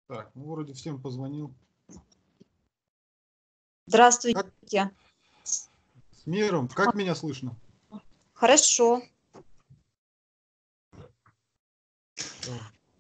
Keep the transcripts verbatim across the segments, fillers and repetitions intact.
Так, ну вроде всем позвонил. Здравствуйте. Как? С миром. Как меня слышно? Хорошо. Так.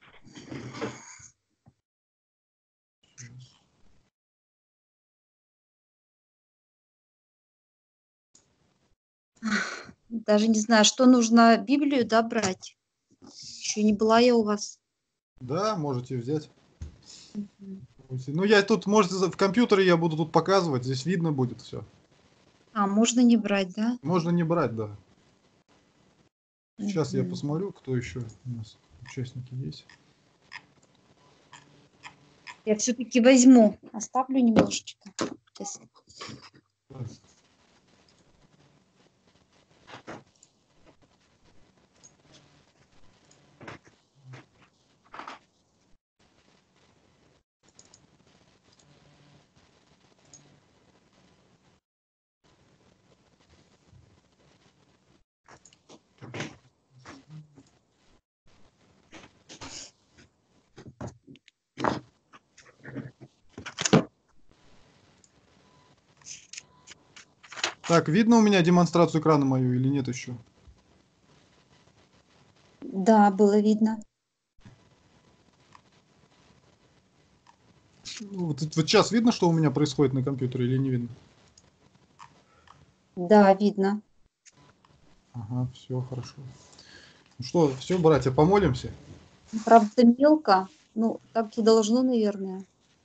Даже не знаю, что нужно Библию, да, брать? Еще не была я у вас. Да, можете взять. Мгм. Ну, я тут, может, в компьютере я буду тут показывать, здесь видно будет все. А, можно не брать, да? Можно не брать, да. Сейчас я Мгм. посмотрю, кто еще у нас участники есть. Я все-таки возьму. Оставлю немножечко. Сейчас. Так, видно у меня демонстрацию экрана мою или нет еще? Да, было видно. Вот, вот сейчас видно, что у меня происходит на компьютере или не видно? Да, видно. Ага, все хорошо. Ну что, все, братья, помолимся? Правда, мелко. Ну, так и должно, наверное.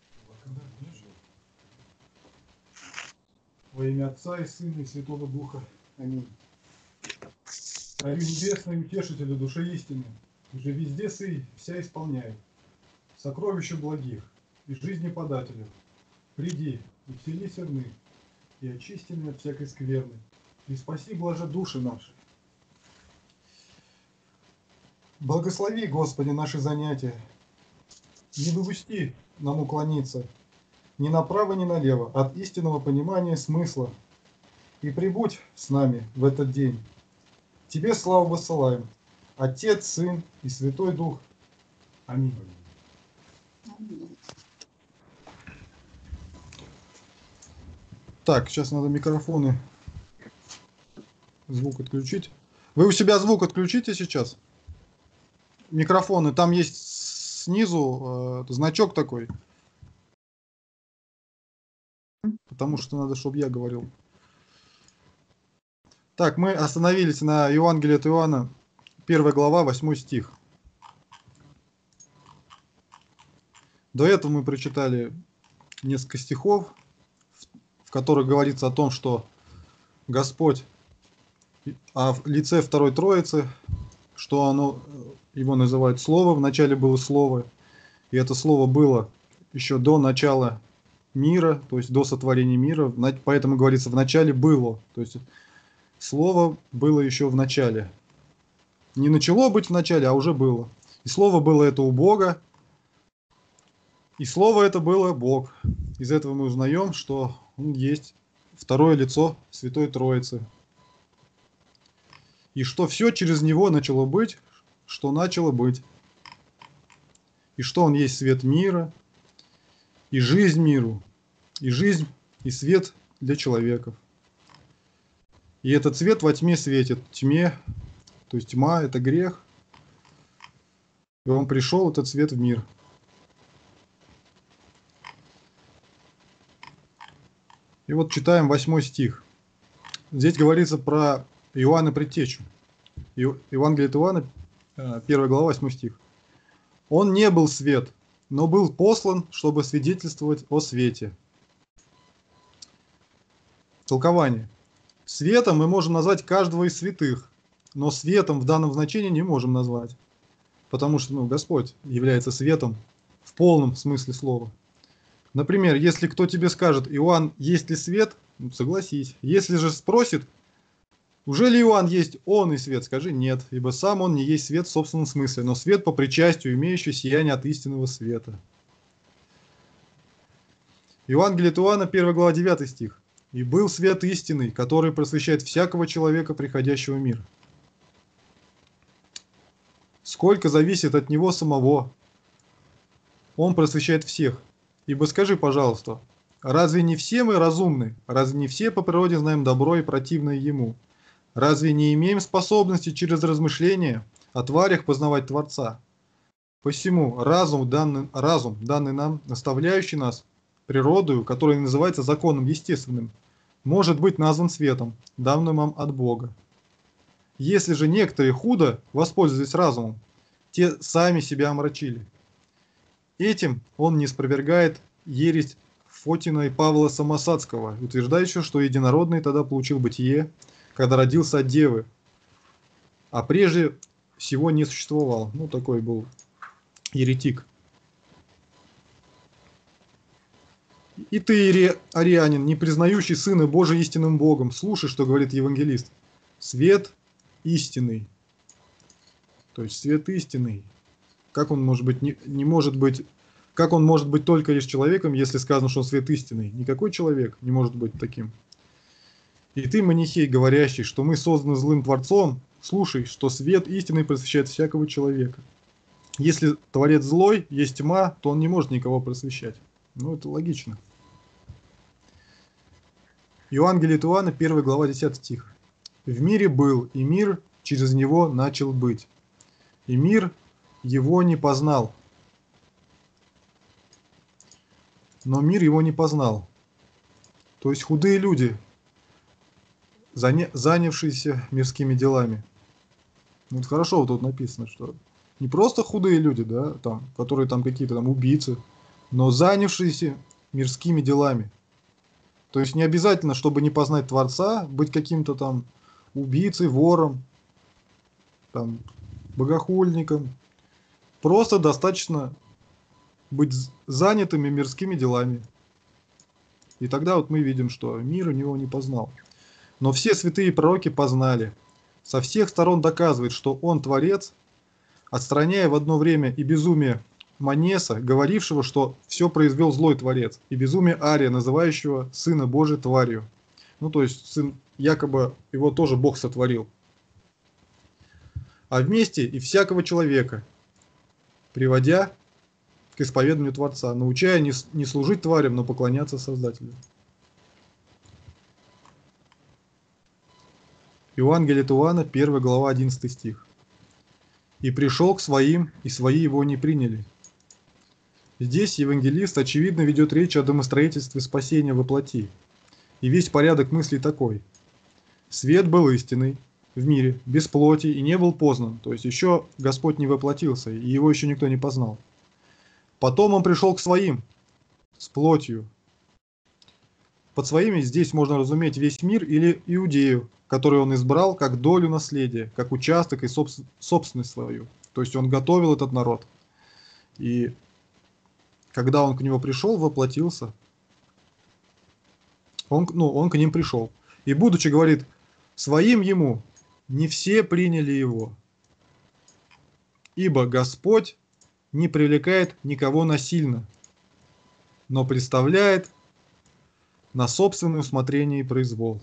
Во имя Отца и Сына и Святого Духа. Аминь. Царю небесный, утешителю души истины, же везде сый вся исполняй, сокровища благих и жизни подателю. Приди и вселись в мы, и очисти меня от всякой скверны, и спаси, блаже, души наши. Благослови, Господи, наши занятия, не допусти нам уклониться ни направо, ни налево от истинного понимания смысла, и прибудь с нами в этот день. Тебе славу высылаем, Отец, Сын и Святой Дух. Аминь. Так, сейчас надо микрофоны, звук отключить. Вы у себя звук отключите сейчас. Микрофоны, там есть снизу э, значок такой. Потому что надо, чтобы я говорил. Так, мы остановились на Евангелии от Иоанна, первая глава, восьмой стих. До этого мы прочитали несколько стихов, в которых говорится о том, что Господь а в лице второй Троицы, что оно, его называют Слово, вначале было Слово, и это Слово было еще до начала мира, то есть до сотворения мира, поэтому говорится, в начале было, то есть Слово было еще в начале. Не начало быть в начале, а уже было. И Слово было это у Бога, и Слово это было Бог. Из этого мы узнаем, что Он есть второе лицо Святой Троицы. И что все через Него начало быть, что начало быть. И что Он есть свет мира, и жизнь миру, и жизнь, и свет для человеков. И этот свет во тьме светит, тьме, то есть тьма – это грех. И Он пришел, этот свет, в мир. И вот читаем восьмой стих. Здесь говорится про Иоанна Предтечу. Евангелие от Иоанна, первая глава, восьмой стих. «Он не был свет, но был послан, чтобы свидетельствовать о свете». Толкование. Светом мы можем назвать каждого из святых, но светом в данном значении не можем назвать, потому что ну, Господь является светом в полном смысле слова. Например, если кто тебе скажет: «Иоанн, есть ли свет?» Ну, согласись. Если же спросит: «Уже ли Иоанн есть он и свет?» Скажи: «Нет, ибо сам он не есть свет в собственном смысле, но свет по причастию, имеющий сияние от истинного света». Евангелие от Иоанна, первая глава, девятый стих. «И был свет истинный, который просвещает всякого человека, приходящего в мир». Сколько зависит от него самого. Он просвещает всех. Ибо скажи, пожалуйста, разве не все мы разумны? Разве не все по природе знаем добро и противное ему? Разве не имеем способности через размышления о тварях познавать Творца? Посему разум, данный, разум, данный нам, наставляющий нас природою, которая называется законом естественным, может быть назван светом, данным нам от Бога. Если же некоторые худо воспользовались разумом, те сами себя омрачили. Этим он не спровергает ересь Фотина и Павла Самосадского, утверждающего, что единородный тогда получил бытие, когда родился от девы, а прежде всего не существовал. Ну, такой был еретик. И ты, арианин, не признающий Сына Божия истинным Богом, слушай, что говорит евангелист. Свет истинный. То есть свет истинный. Как он может быть, не, не может быть, как он может быть только лишь человеком, если сказано, что он свет истинный? Никакой человек не может быть таким. И ты, манихей, говорящий, что мы созданы злым Творцом, слушай, что свет истинный просвещает всякого человека. Если Творец злой, есть тьма, то он не может никого просвещать. Ну, это логично. Евангелие от Иоанна, первая глава, десятый стих. «В мире был, и мир через него начал быть, и мир его не познал, но мир его не познал». То есть худые люди, занявшиеся мирскими делами. Вот хорошо вот тут написано, что не просто худые люди, да, там, которые там какие-то там убийцы, но занявшиеся мирскими делами. То есть не обязательно, чтобы не познать Творца, быть каким-то там убийцей, вором, там, богохульником. Просто достаточно быть занятыми мирскими делами. И тогда вот мы видим, что мир у него не познал. Но все святые пророки познали. Со всех сторон доказывает, что он Творец, отстраняя в одно время и безумие Манеса, говорившего, что все произвел злой Творец, и безумие Ария, называющего Сына Божия тварью. Ну, то есть, сын, якобы его тоже Бог сотворил. А вместе и всякого человека, приводя к исповеданию Творца, научая не, не служить тварям, но поклоняться Создателю. Евангелие от Иоанна, первая глава, одиннадцатый стих. «И пришел к своим, и свои его не приняли». Здесь евангелист, очевидно, ведет речь о домостроительстве спасения во плоти. И весь порядок мыслей такой. Свет был истинный в мире, без плоти, и не был познан. То есть еще Господь не воплотился, и его еще никто не познал. Потом он пришел к своим, с плотью. Под своими здесь можно разуметь весь мир или Иудею, которую он избрал как долю наследия, как участок и собственность свою. То есть он готовил этот народ. И когда он к нему пришел, воплотился, он, ну, он к ним пришел. И будучи, говорит, своим ему, не все приняли его. Ибо Господь не привлекает никого насильно, но представляет на собственное усмотрение и произвол.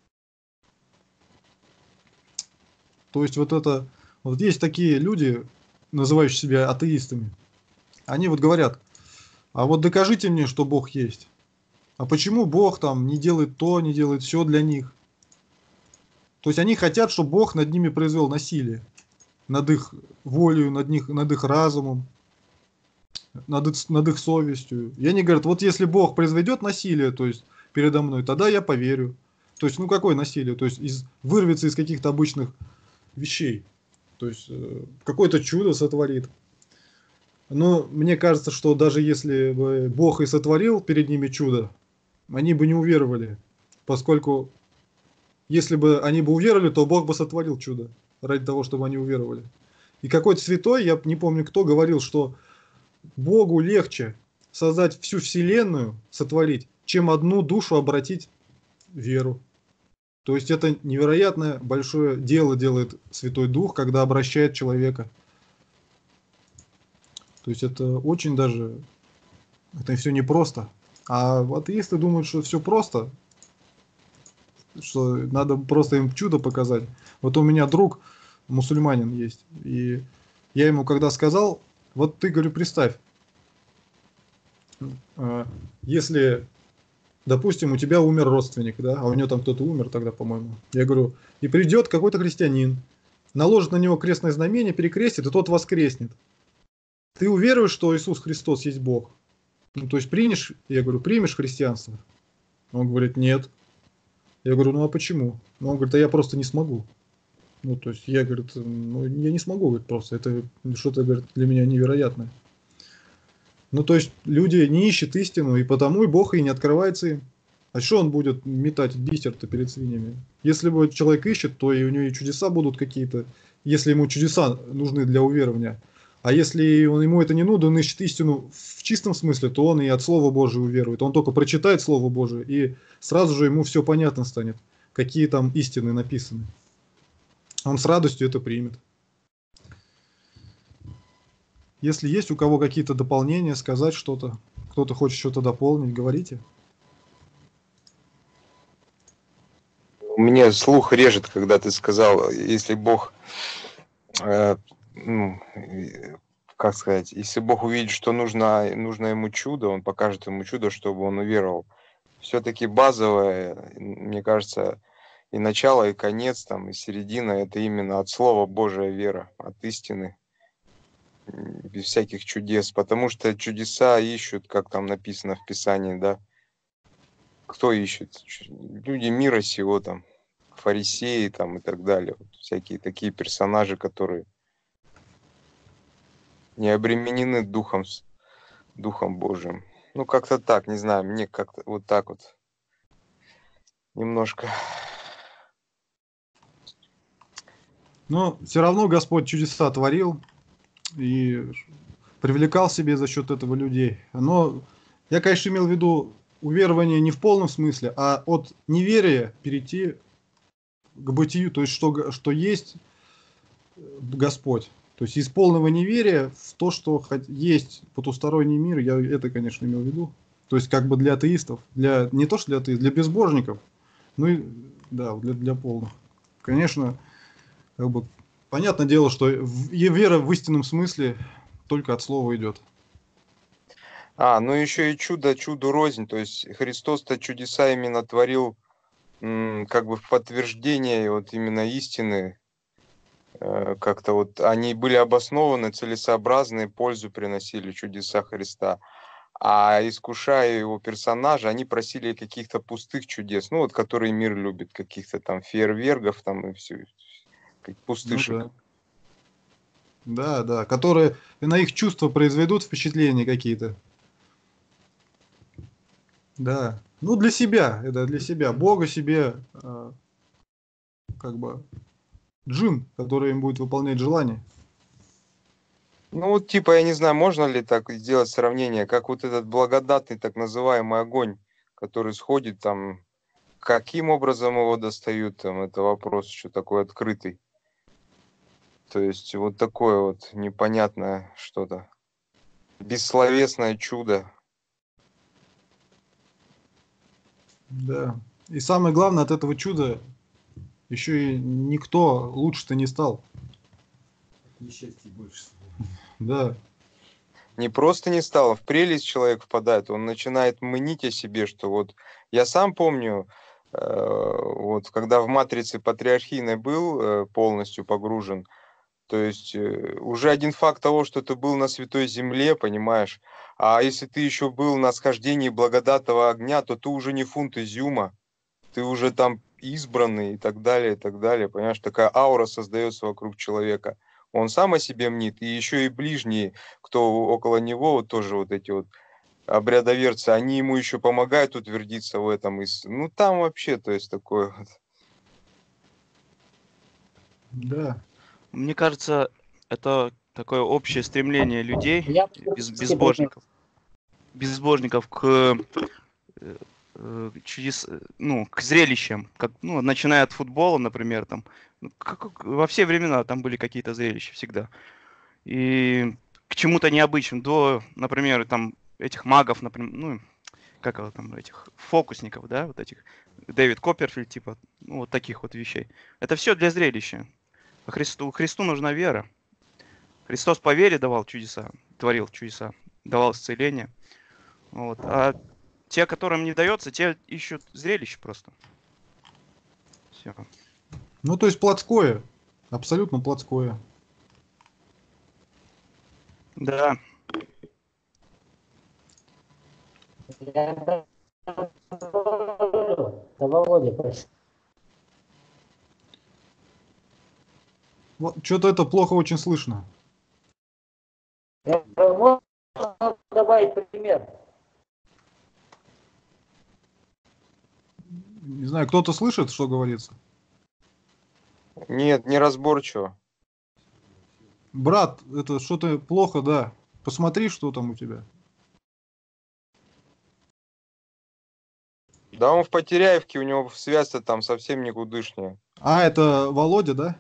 То есть вот это, вот есть такие люди, называющие себя атеистами, они вот говорят, а вот докажите мне, что Бог есть. А почему Бог там не делает то, не делает все для них? То есть они хотят, чтобы Бог над ними произвел насилие. Над их волею, над, них, над их разумом, над их, над их совестью. И они говорят, вот если Бог произведет насилие, то есть передо мной, тогда я поверю. То есть, ну какое насилие? То есть из, вырвется из каких-то обычных вещей. То есть э, какое-то чудо сотворит. Но мне кажется, что даже если бы Бог и сотворил перед ними чудо, они бы не уверовали. Поскольку если бы они бы уверовали, то Бог бы сотворил чудо ради того, чтобы они уверовали. И какой-то святой, я не помню кто, говорил, что Богу легче создать всю вселенную, сотворить, чем одну душу обратить в веру. То есть это невероятно большое дело делает Святой Дух, когда обращает человека. То есть это очень даже, это все непросто. А атеисты думают, что все просто, что надо просто им чудо показать. Вот у меня друг мусульманин есть, и я ему когда сказал, вот ты, говорю, представь, А, Если, допустим, у тебя умер родственник, да, а у него там кто-то умер тогда, по-моему. Я говорю, и придет какой-то христианин, наложит на него крестное знамение, перекрестит, и тот воскреснет. Ты уверуешь, что Иисус Христос есть Бог? Ну, то есть примешь, я говорю, примешь христианство? Он говорит, нет. Я говорю, ну а почему? Ну, он говорит, а я просто не смогу. Ну, то есть я, говорит, ну, я не смогу, говорит, просто. Это что-то, говорит, для меня невероятное. Ну, то есть люди не ищут истину, и потому и Бог и не открывается им. А что он будет метать бисер-то перед свиньями? Если бы человек ищет, то и у него и чудеса будут какие-то, если ему чудеса нужны для уверования. А если он, ему это не нужно, он ищет истину в чистом смысле, то он и от Слова Божьего уверует. Он только прочитает Слово Божие, и сразу же ему все понятно станет, какие там истины написаны. Он с радостью это примет. Если есть у кого какие-то дополнения, сказать что-то, кто-то хочет что-то дополнить, говорите. Мне слух режет, когда ты сказал, если Бог, э, ну, как сказать, если Бог увидит, что нужно, нужно ему чудо, он покажет ему чудо, чтобы он уверовал. Все-таки базовое, мне кажется, и начало, и конец, там, и середина, это именно от Слова Божия вера, от истины, без всяких чудес. Потому что чудеса ищут, как там написано в Писании, да. Кто ищет? Люди мира сего, там, фарисеи там и так далее. Вот всякие такие персонажи, которые не обременены духом, духом Божьим. Ну, как-то так, не знаю, мне как-то вот так вот немножко. Но все равно Господь чудеса творил и привлекал себе за счет этого людей. Но я, конечно, имел в виду уверование не в полном смысле, а от неверия перейти к бытию, то есть что, что есть Господь. То есть из полного неверия в то, что есть потусторонний мир, я это, конечно, имел в виду. То есть как бы для атеистов, для, не то что для атеистов, для безбожников, ну и да, для, для полных. Конечно, как бы, понятное дело, что в- и вера в истинном смысле только от слова идет. А, ну еще и чудо, чуду рознь. То есть Христос-то чудеса именно творил м, как бы в подтверждение вот именно истины. Э, Как-то вот они были обоснованы, целесообразные, пользу приносили чудеса Христа. А искушая его персонажа, они просили каких-то пустых чудес, ну вот которые мир любит, каких-то там фейерверков там и все, как Ну пустышек. да. Да, да, которые на их чувства произведут впечатления какие-то. Да. Ну, для себя, это для себя. Бога себе, э, как бы, джин, который им будет выполнять желания. Ну вот типа, я не знаю, можно ли так сделать сравнение, как вот этот благодатный так называемый огонь, который сходит там, каким образом его достают, там, это вопрос еще такой открытый. То есть вот такое вот непонятное что-то, бессловесное чудо. Да. И самое главное, от этого чуда еще и никто лучше-то не стал. Несчастье больше. Да. Не просто не стало, в прелесть человек впадает, он начинает мнить о себе, что вот я сам помню, э, вот когда в матрице патриархийной был э, полностью погружен, то есть э, уже один факт того, что ты был на святой земле, понимаешь, а если ты еще был на схождении благодатного огня, то ты уже не фунт изюма, ты уже там избранный и так далее, и так далее, понимаешь, такая аура создается вокруг человека. Он сам о себе мнит, и еще и ближние, кто около него, вот тоже вот эти вот обрядоверцы, они ему еще помогают утвердиться в этом. И, с- ну, там вообще, то есть, такое вот. Да. Мне кажется, это такое общее стремление людей, Я без, все безбожников, безбожников к, э, э, чудес, э, ну, к зрелищам, как, ну, начиная от футбола, например, там, ну, как- как во все времена там были какие-то зрелища всегда. И к чему-то необычному, до, например, там, этих магов, например, ну, как его там, этих фокусников, да, вот этих, Дэвид Копперфильд, типа, ну, вот таких вот вещей. Это все для зрелища. А Христу, Христу нужна вера. Христос по вере давал чудеса, творил чудеса, давал исцеление. Вот. А те, которым не дается, те ищут зрелище просто. Все. Ну, то есть плотское. Абсолютно плотское. Да. Да, Володя, прошу. Что-то это плохо очень слышно. Можно добавить пример? Не знаю, кто-то слышит, что говорится? Нет, неразборчиво. Брат, это что-то плохо, да. Посмотри, что там у тебя. Да он в Потеряевке, у него связь-то там совсем никудышняя. А, это Володя, да?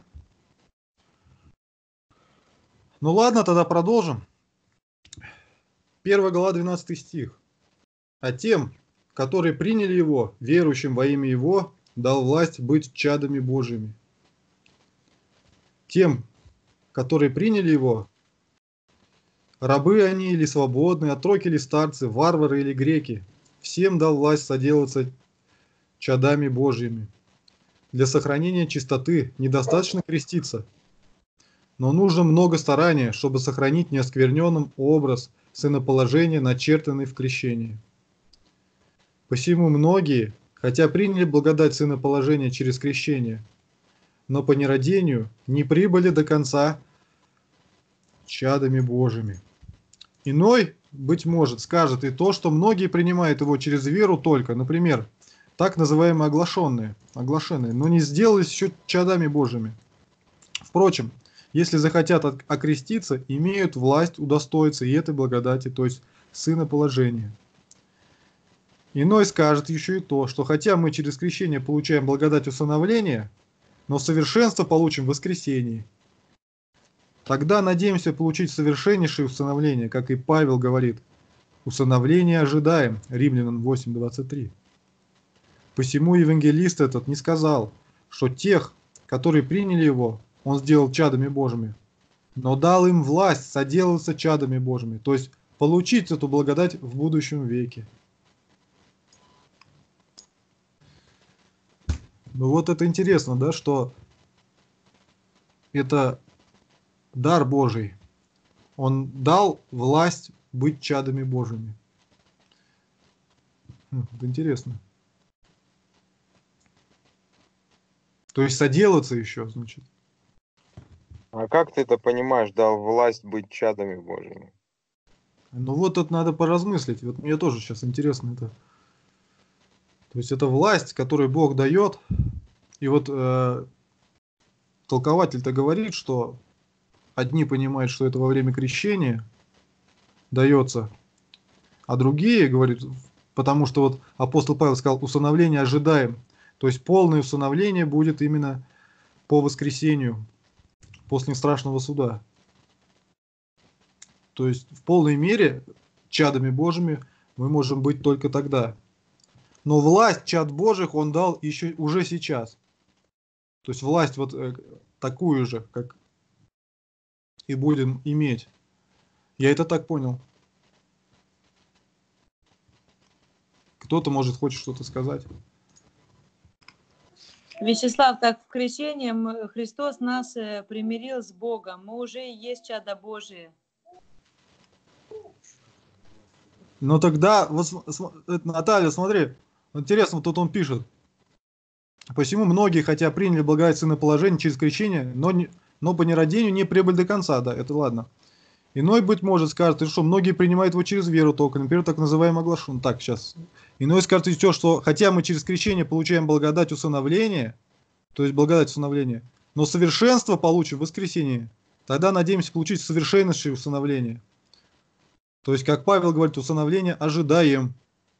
Ну ладно, тогда продолжим. Первая глава, двенадцатый стих. А тем, которые приняли его, верующим во имя его, дал власть быть чадами Божьими. Тем, которые приняли его, рабы они или свободные, отроки или старцы, варвары или греки, всем дал власть соделаться чадами Божьими. Для сохранения чистоты недостаточно креститься, но нужно много старания, чтобы сохранить неоскверненным образ сыноположения, начертанный в крещении. Посему многие, хотя приняли благодать сыноположения через крещение, но по нерадению не прибыли до конца чадами Божьими. Иной, быть может, скажет и то, что многие принимают его через веру только, например, так называемые оглашенные, оглашенные, но не сделались еще чадами Божьими. Впрочем, если захотят окреститься, имеют власть удостоиться и этой благодати, то есть сыноположения. Иной скажет еще и то, что хотя мы через крещение получаем благодать усыновления, но совершенство получим в воскресении. Тогда надеемся получить совершеннейшее усыновление, как и Павел говорит. Усыновление ожидаем. Римлянам восемь двадцать три. Посему евангелист этот не сказал, что тех, которые приняли его, он сделал чадами Божьими, но дал им власть соделаться чадами Божьими, то есть получить эту благодать в будущем веке. Ну вот это интересно, да, что это дар Божий. Он дал власть быть чадами Божьими. Это интересно. То есть соделаться еще, значит. А как ты это понимаешь, дал власть быть чадами Божьими? Ну вот тут надо поразмыслить. Вот мне тоже сейчас интересно это. То есть это власть, которую Бог дает. И вот э, толкователь-то говорит, что одни понимают, что это во время крещения дается, а другие, говорит, потому что вот апостол Павел сказал, усыновление ожидаем. То есть полное усыновление будет именно по воскресению, после страшного суда. То есть в полной мере чадами Божьими мы можем быть только тогда. Но власть чад Божьих он дал еще уже сейчас. То есть власть вот э, такую же, как и будем иметь. Я это так понял. Кто-то, может, хочет что-то сказать. Вячеслав, так в крещении мы- Христос нас э, примирил с Богом. Мы уже и есть чадо Божие. Но тогда, вот, см- см- это, Наталья, смотри, интересно, вот тут он пишет. Посему многие, хотя приняли благодать сыноположения через крещение, но, не, но по нерадению не прибыли до конца, да, это ладно. Иной, быть может, скажет, и что многие принимают его через веру только, например, так называемый оглашен. Так, сейчас. Иной скажет и то, что хотя мы через крещение получаем благодать усыновления, то есть благодать усыновления, но совершенство получим в воскресении, тогда надеемся получить совершеннейшее усыновление. То есть, как Павел говорит, усыновление ожидаем.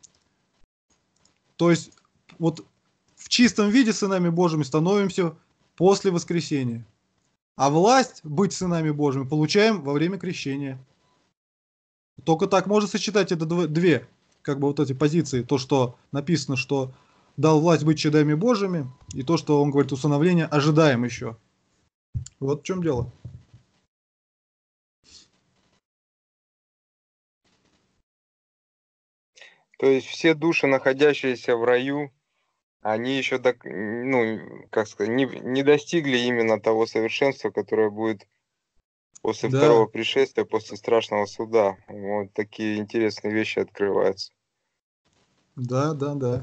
То есть, вот в чистом виде сынами Божьими становимся после воскресения. А власть быть сынами Божьими получаем во время крещения. Только так можно сочетать это дв- две, как бы вот эти позиции. То, что написано, что дал власть быть чадами Божьими, и то, что он говорит, усыновление ожидаем еще. Вот в чем дело. То есть все души, находящиеся в раю, они еще, док- ну, как сказать, не, не достигли именно того совершенства, которое будет после второго Да, пришествия, после страшного суда. Вот такие интересные вещи открываются. да, да, да.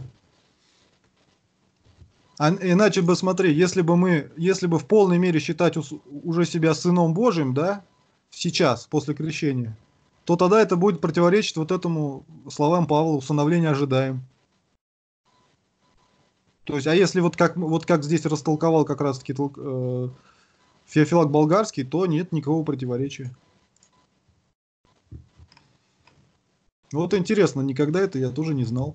А иначе бы, смотри, если бы мы, если бы в полной мере считать ус- уже себя сыном Божьим, да, сейчас, после крещения, то тогда это будет противоречить вот этому словам Павла: усыновление ожидаем. То есть, а если вот как, вот как здесь растолковал как раз-таки толк- э, Феофилак Болгарский, то нет никакого противоречия. Вот интересно, никогда это я тоже не знал.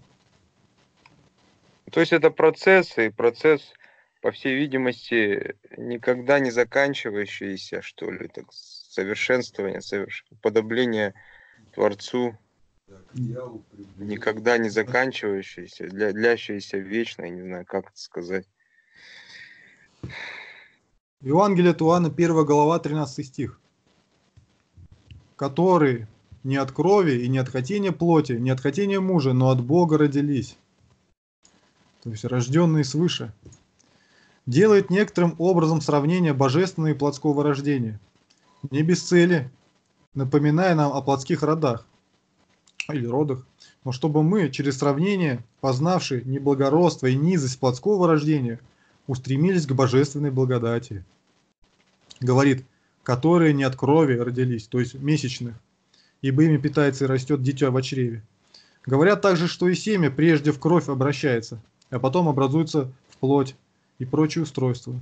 То есть это процесс, и процесс, по всей видимости, никогда не заканчивающийся, что ли, так, совершенствование, соверш... уподобление Творцу, Да, к идеалу приближение. никогда не заканчивающийся, для, длящийся вечно, я не знаю, как это сказать. Евангелие от Иоанна, первая глава, тринадцатый стих. Которые не от крови и не от хотения плоти, не от хотения мужа, но от Бога родились. То есть рожденные свыше. Делает некоторым образом сравнение божественного и плотского рождения. Не без цели, напоминая нам о плотских родах или родах, но чтобы мы, через сравнение, познавши неблагородство и низость плотского рождения, устремились к божественной благодати. Говорит, которые не от крови родились, то есть месячных, ибо ими питается и растет дитя в чреве. Говорят также, что и семя прежде в кровь обращается, а потом образуется в плоть и прочие устройства.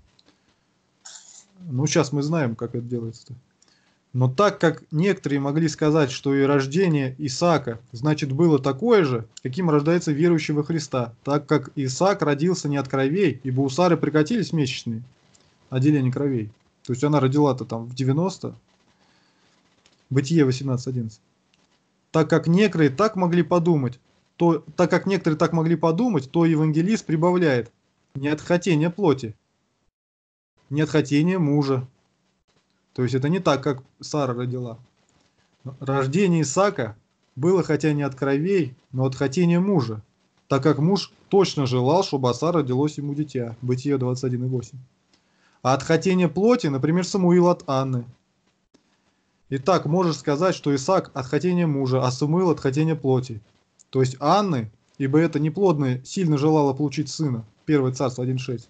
Ну, сейчас мы знаем, как это делается-то. Но так как некоторые могли сказать, что и рождение Исаака, значит, было такое же, каким рождается верующий во Христа, так как Исаак родился не от кровей, ибо у Сары прекратились месячные, отделение кровей. То есть она родила-то там в девяносто, Бытие восемнадцать одиннадцать. Так как некоторые так могли подумать, то, так как некоторые так могли подумать, то евангелист прибавляет: не от хотения плоти, не от хотения мужа. То есть это не так, как Сара родила. Рождение Исаака было хотя не от кровей, но от хотения мужа, так как муж точно желал, чтобы от Сары родилось ему дитя. Бытие двадцать один восемь. А от хотения плоти, например, Самуил от Анны. Итак, можешь сказать, что Исаак от хотения мужа, а Самуил от хотения плоти. То есть Анны, ибо это неплодная, сильно желала получить сына. первое Царство один шесть.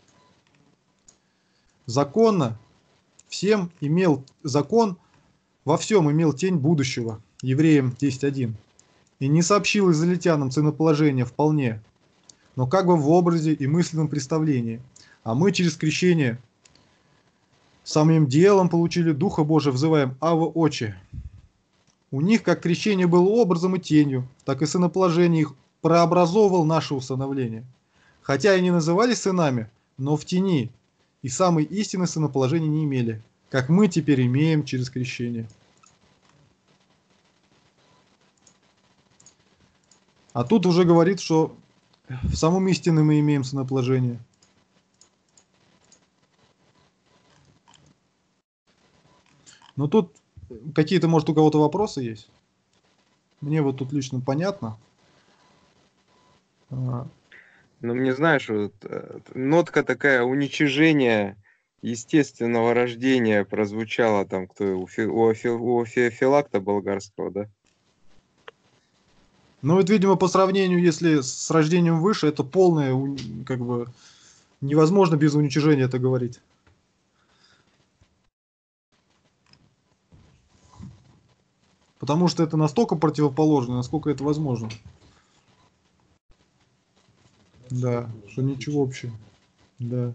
Законно всем имел закон, во всем имел тень будущего. Евреям десять один. И не сообщил израильтянам ценоположения вполне, но как бы в образе и мысленном представлении. А мы через крещение самым делом получили Духа Божия, взываем Ава Отче. У них как крещение было образом и тенью, так и сыноположение их прообразовывал наше усыновление. Хотя и не назывались сынами, но в тени, и самой истины сыноположения не имели, как мы теперь имеем через крещение. А тут уже говорит, что в самом истине мы имеем сыноположение. Но тут какие-то, может, у кого-то вопросы есть? Мне вот тут лично понятно. А, Ну, мне, знаешь, вот, э, нотка такая уничижения естественного рождения прозвучала там, кто у, Фе- у, Фе- у Феофилакта болгарского, да? Ну, вот, видимо, по сравнению, если с рождением выше, это полное, у- как бы, невозможно без уничижения это говорить. Потому что это настолько противоположно, насколько это возможно. Да, что ничего общего. Да.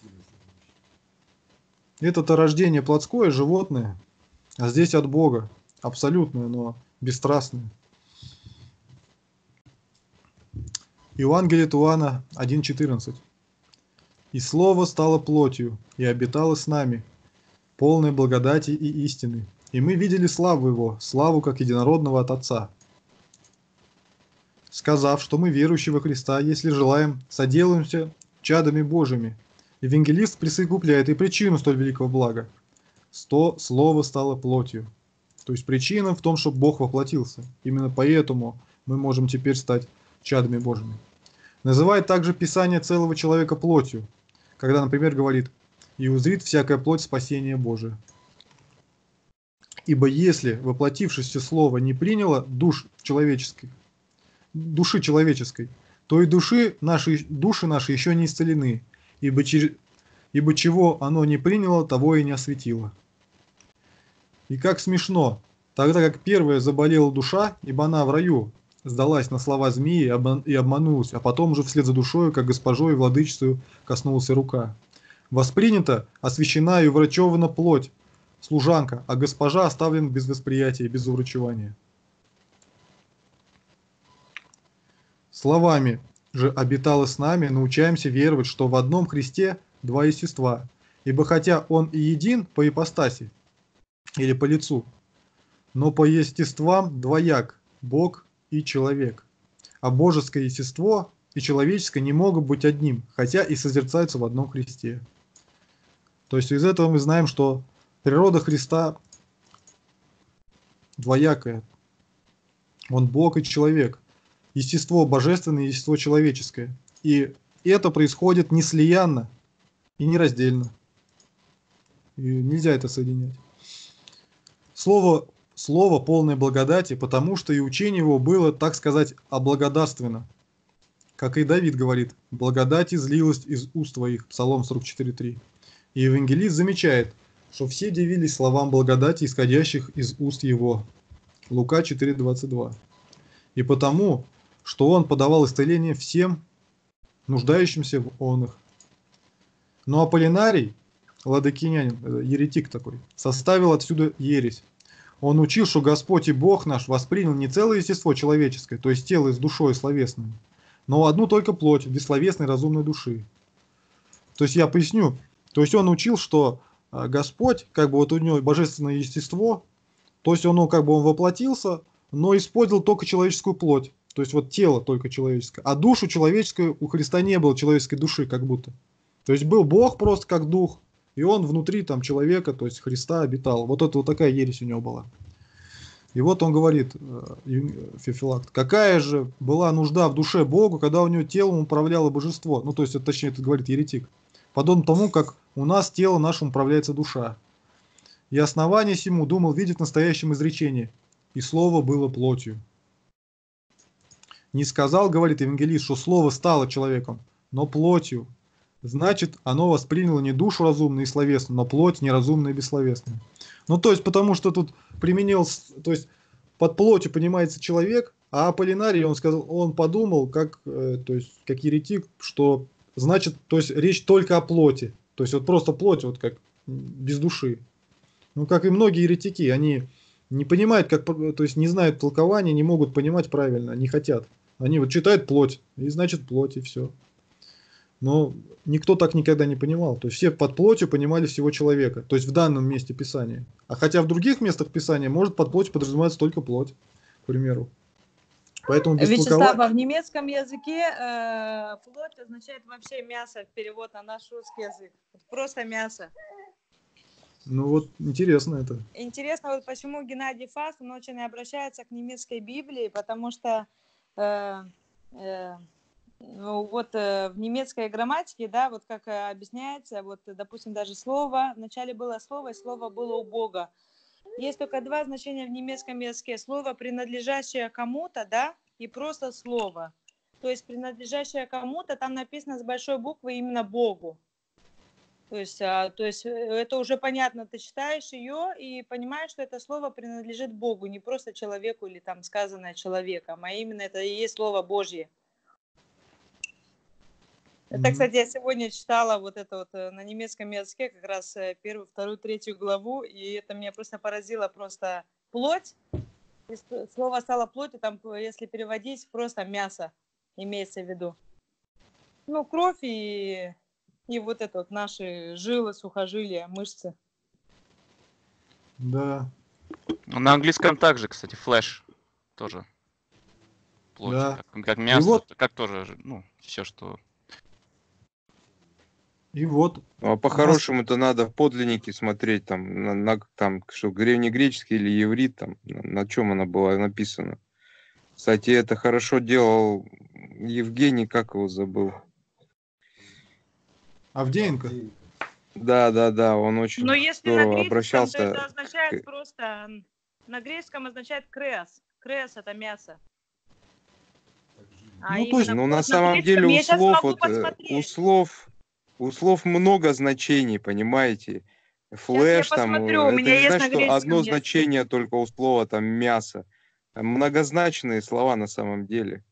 Это-то рождение плотское, животное, а здесь от Бога. Абсолютное, но бесстрастное. Евангелие от Иоанна один четырнадцать. «И Слово стало плотью, и обитало с нами, полной благодати и истины. И мы видели славу Его, славу как единородного от Отца. Сказав, что мы верующие во Христа, если желаем, соделаемся чадами Божьими». Евангелист присовокупляет и причину столь великого блага. «Сто Слово стало плотью». То есть причина в том, что Бог воплотился. Именно поэтому мы можем теперь стать чадами Божьими. Называет также Писание целого человека плотью, когда, например, говорит: «И узрит всякая плоть спасение Божие». Ибо если воплотившееся слово не приняло душ человеческой, души человеческой, то и души наши, души наши еще не исцелены, ибо, чер- ибо чего оно не приняло, того и не осветило. И как смешно, тогда как первая заболела душа, ибо она в раю сдалась на слова змеи и обманулась, а потом уже вслед за душою, как госпожой и владычицею, коснулась рука. Воспринята, освящена и врачевана плоть, служанка, а госпожа оставлена без восприятия и без уврачевания. Словами же обитала с нами, научаемся веровать, что в одном Христе два естества, ибо хотя Он и един по ипостаси, или по лицу, но по естествам двояк, Бог и человек. А божеское естество и человеческое не могут быть одним, хотя и созерцаются в одном Христе. То есть из этого мы знаем, что природа Христа двоякая. Он Бог и человек. Естество божественное, естество человеческое. И это происходит не слиянно и не раздельно. И нельзя это соединять. Слово, слово полное благодати, потому что и учение его было, так сказать, облагодатственно. Как и Давид говорит: «Благодать излилась из уст твоих», Псалом сорок четыре три. И евангелист замечает, что все дивились словам благодати, исходящих из уст его. Лука четыре двадцать два. И потому, что он подавал исцеление всем нуждающимся в оных. Но Аполлинарий, ладокинянин, еретик такой, составил отсюда ересь. Он учил, что Господь и Бог наш воспринял не целое естество человеческое, то есть тело с душой словесным, но одну только плоть бессловесной разумной души. То есть я поясню. То есть он учил, что Господь, как бы вот у него божественное естество, то есть он, как бы он воплотился, но использовал только человеческую плоть. То есть вот тело только человеческое. А душу человеческую у Христа не было, человеческой души как будто. То есть был Бог просто как дух, и он внутри там человека, то есть Христа, обитал. Вот это вот такая ересь у него была. И вот он говорит, Феофилакт, какая же была нужда в душе Богу, когда у него телом управляло божество. Ну то есть, это, точнее, это говорит еретик. Подобно тому, как у нас тело нашим управляется душа. И основание сему думал видеть в настоящем изречении. И слово было плотью. Не сказал, говорит евангелист, что слово стало человеком, но плотью. Значит, оно восприняло не душу разумную и словесную, но плоть неразумную и бессловесную. Ну, то есть, потому что тут применил, то есть, под плотью понимается человек, а Аполлинарий, он сказал, он подумал, как, э, то есть, как еретик, что значит, то есть, речь только о плоти. То есть, вот просто плоть, вот как без души. Ну, как и многие еретики, они не понимают, как, то есть, не знают толкования, не могут понимать правильно, не хотят. Они вот читают плоть, и значит плоть, и все. Но никто так никогда не понимал. То есть все под плотью понимали всего человека. То есть в данном месте Писания. А хотя в других местах Писания может под плотью подразумеваться только плоть, к примеру. Поэтому без Вячеслав, толкования... а в немецком языке э, плоть означает вообще мясо, перевод на наш русский язык. Просто мясо. Ну вот, интересно это. Интересно, вот почему Геннадий Фаст, он очень обращается к немецкой Библии, потому что э, э, ну, вот э, в немецкой грамматике, да, вот как э, объясняется, вот, допустим, даже слово, вначале было слово, и слово было у Бога. Есть только два значения в немецком языке. Слово, принадлежащее кому-то, да, и просто слово. То есть принадлежащее кому-то, там написано с большой буквы именно Богу. То есть, а, то есть это уже понятно, ты читаешь ее и понимаешь, что это слово принадлежит Богу, не просто человеку или там сказанное человеком, а именно это и есть Слово Божье. Это, кстати, я сегодня читала вот это вот на немецком языке, как раз первую, вторую, третью главу, и это меня просто поразило, просто плоть, слово стало плотью, там, если переводить, просто мясо имеется в виду. Ну, кровь и, и вот это вот наши жилы, сухожилия, мышцы. Да. На английском также, кстати, флэш тоже плоть, Да. как, как мясо, вот... как тоже, ну, все, что... И вот. Ну, а по-хорошему-то надо в подлиннике смотреть, там, на, на, там, что древнегреческий или еврит, там, на, на чем она была написана. Кстати, это хорошо делал Евгений, как его забыл. Авдеенко? Да, да, да, он Но очень если на здорово греческом, то это обращался. означает к- просто... м, На греческом означает креас. Креас это мясо. А Ну, то есть, именно Ну, на вот на самом деле греческом, у я сейчас слов, могу вот, э, у посмотреть. слов, у слов много значений, понимаете? Сейчас я Флэш там, посмотрю, у э, это меня не есть значит, на что греческом одно есть. значение только у слова там мясо. Там многозначные слова на самом деле.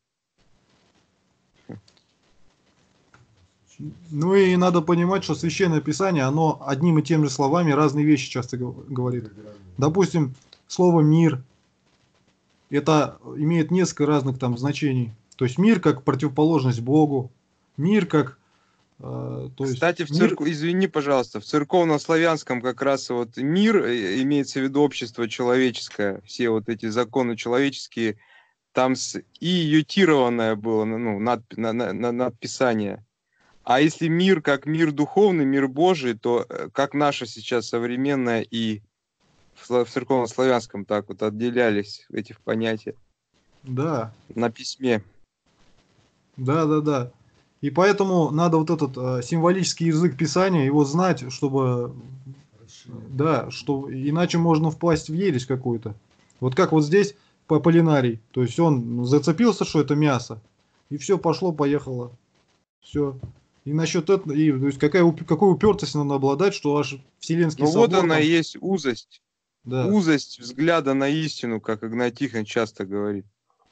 Ну и надо понимать, что Священное Писание, оно одним и тем же словами разные вещи часто гов- говорит. Допустим, слово «мир», это имеет несколько разных там значений. То есть мир как противоположность Богу, мир как, э, то есть Кстати, в мир, церкви, извини, пожалуйста, в церковно-славянском как раз вот мир, э, имеется в виду общество человеческое, все вот эти законы человеческие, там с и ютированное было, ну, над, на, на- на- надписание. А если мир как мир духовный, мир Божий, то э, как наше сейчас современное и в, слав- в церковно-славянском так вот отделялись эти понятия да, на письме. да, да, да. И поэтому надо вот этот э, символический язык Писания, его знать, чтобы, да, что иначе можно впасть в ересь какую-то. Вот как вот здесь по Полинарий, то есть он зацепился, что это мясо, и все, пошло-поехало. Все. И насчет этого, и, то есть какая, уп- какой упертостью надо обладать, что аж Вселенский Ну вот собор она и там, есть узость. да, Узость взгляда на истину, как Игнат Тихон часто говорит.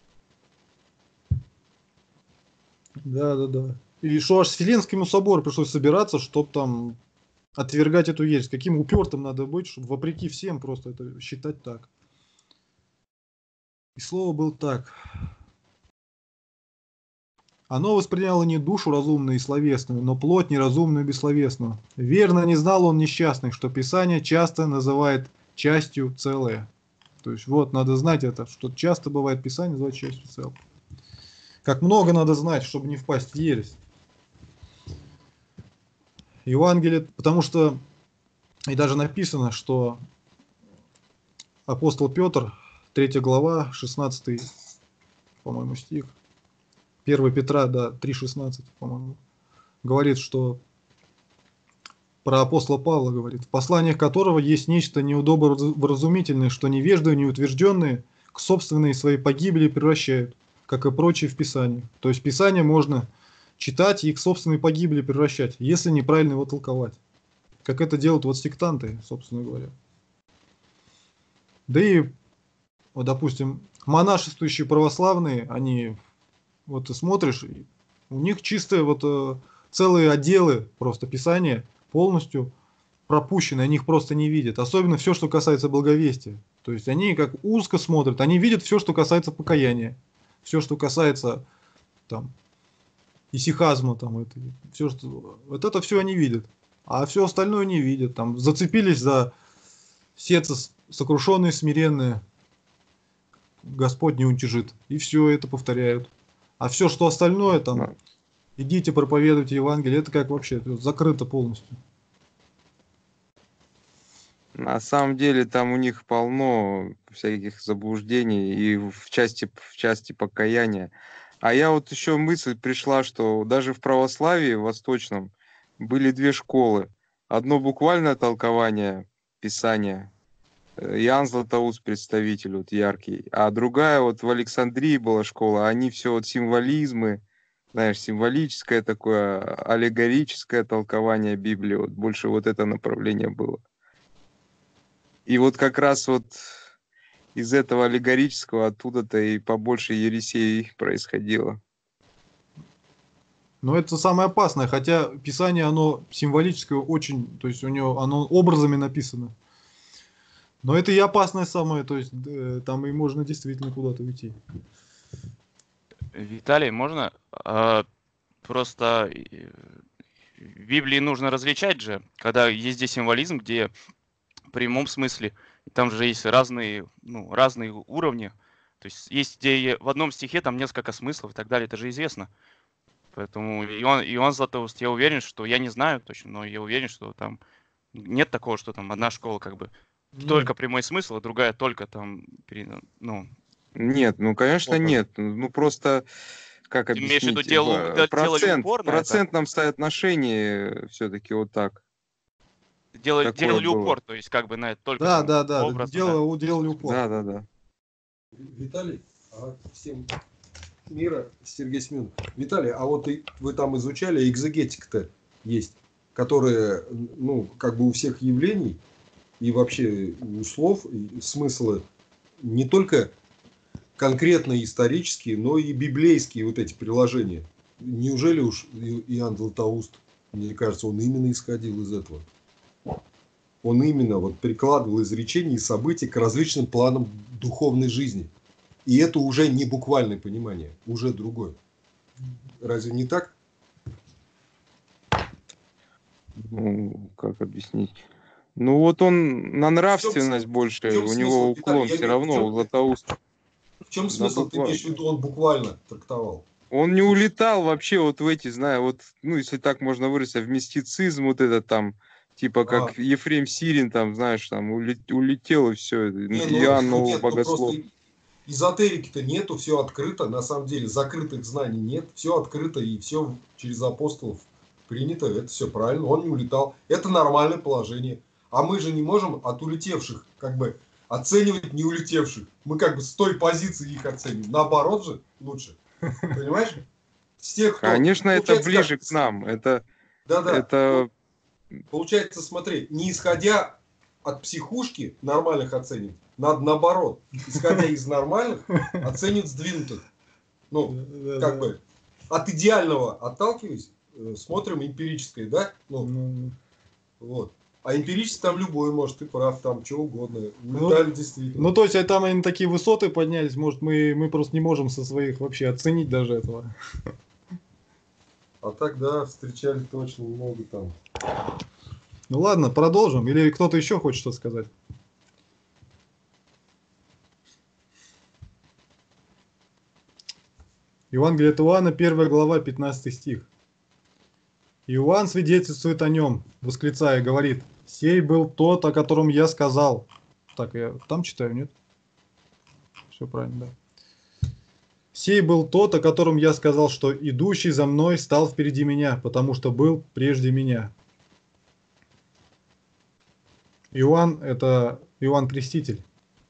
да, да, да. И что аж Вселенскому собору пришлось собираться, чтобы там отвергать эту ересь. Каким упертым надо быть, чтобы вопреки всем просто это считать так. И слово было так. Оно восприняло не душу разумную и словесную, но плоть неразумную и бессловесную. Верно не знал он несчастный, что Писание часто называет частью целое. То есть вот, надо знать это, что часто бывает Писание называть частью целое. Как много надо знать, чтобы не впасть в ересь. Евангелие, потому что и даже написано, что апостол Петр, третья глава, шестнадцатый, по-моему, стих, первое Петра, да, три шестнадцать, по-моему, говорит, что про апостола Павла говорит, в посланиях которого есть нечто неудобовразумительное, что невежды неутвержденные к собственной своей погибели превращают, как и прочие в Писании. То есть Писание можно читать и к собственной погибели превращать, если неправильно его толковать. Как это делают вот сектанты, собственно говоря. Да и, вот, допустим, монашествующие православные, они, вот ты смотришь, и у них чистые вот э, целые отделы просто Писания полностью пропущены, они их просто не видят. Особенно все, что касается благовестия. То есть они как узко смотрят, они видят все, что касается покаяния, все, что касается там исихазма, там это, все, что, вот это все они видят, а все остальное не видят. Там зацепились за сердце сокрушенные, смиренные, Господь не уничижит. И все это повторяют. А все, что остальное, там, Ну, идите проповедуйте Евангелие, это как вообще это закрыто полностью. на самом деле там у них полно всяких заблуждений и в части, в части покаяния. А я вот еще мысль пришла, что даже в православии восточном были две школы. Одно буквальное толкование Писания, э, Иоанн Златоуст представитель вот яркий, а другая вот в Александрии была школа, они все вот символизмы, знаешь, символическое такое, аллегорическое толкование Библии, вот больше вот это направление было. И вот как раз вот из этого аллегорического оттуда-то и побольше ересей происходило. Но это самое опасное, хотя Писание, оно символическое очень, то есть у него оно образами написано. Но это и опасное самое, то есть э, там и можно действительно куда-то уйти. Виталий, можно? А, просто э, в Библии нужно различать же, когда есть здесь символизм, где в прямом смысле, там же есть разные, ну, разные уровни. То есть есть где в одном стихе там несколько смыслов и так далее, это же известно. Поэтому Иоанн, Иоанн Златоуст, я уверен, что, я не знаю точно, но я уверен, что там нет такого, что там одна школа как бы Нет. только прямой смысл, а другая только там, пере- ну, Нет, ну, конечно, Образом. нет. Ну, просто, как Ты имеешь в виду, объяснить, делал- в- да, делали процент, упор в на это? процентном соотношении все-таки вот так. Делали, Такое делали было. упор, то есть как бы на это только Да, там да, да, образно, да. делал, делали упор. Да, да, да. Виталий, а всем мира, Сергей Семенович. Виталий, а вот и, вы там изучали, экзегетика-то есть, которая, ну, как бы у всех явлений и вообще у слов и смыслы не только конкретно исторические, но и библейские вот эти приложения. Неужели уж И- Иоанн Златоуст, мне кажется, он именно исходил из этого? Он именно вот прикладывал изречения и события к различным планам духовной жизни. И это уже не буквальное понимание, уже другое. Разве не так? Ну, как объяснить? Ну, вот он на нравственность больше, в чем у смысл, него Виталий? уклон Я все имею- в равно, чем- у Златоуста. В чем Да, смысл, ты буква- имеешь в виду, он буквально трактовал? Он не улетал вообще вот в эти, знаю, вот, ну, если так можно выразиться, в мистицизм вот это там, типа как А. Ефрем Сирин, там, знаешь, там улет- улетел и все, Не, ну, Иоанн ну, Новый нет, ну, Богослов. просто эзотерики-то нету, все открыто, на самом деле закрытых знаний нет, все открыто и все через апостолов принято, это все правильно, он не улетал, это нормальное положение. А мы же не можем от улетевших как бы оценивать не улетевших, мы как бы с той позиции их оценим, наоборот же лучше, понимаешь? С тех, кто... Конечно, это получается, ближе как- к нам, это, Да-да. это, Получается, смотри, не исходя от психушки нормальных оценивать, надо наоборот, исходя из нормальных, оценивать сдвинутых. Ну, Да, как да. бы, от идеального отталкиваясь, э, смотрим эмпирическое, да? Ну, Ну, вот. А эмпирически там любой может, ты прав, там что угодно. Ну, Улетали действительно. ну, то есть, а там они такие высоты поднялись, может, мы, мы просто не можем со своих вообще оценить даже этого. А так, да, встречали точно много там. Ну ладно, продолжим. Или кто-то еще хочет что сказать? Евангелие от Иоанна, первая глава, пятнадцатый стих. Иоанн свидетельствует о нем, восклицая, говорит: «Сей был тот, о котором я сказал». Так, я там читаю, нет? Все правильно, да. «Сей был тот, о котором я сказал, что идущий за мной стал впереди меня, потому что был прежде меня». Иоанн – это Иоанн Креститель.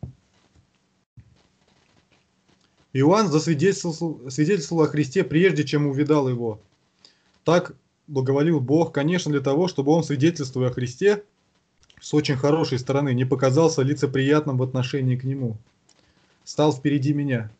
Иоанн засвидетельствовал свидетельствовал о Христе, прежде чем увидал его. Так благоволил Бог, конечно, для того, чтобы он, свидетельствуя о Христе, с очень хорошей стороны, не показался лицеприятным в отношении к нему. Стал впереди меня.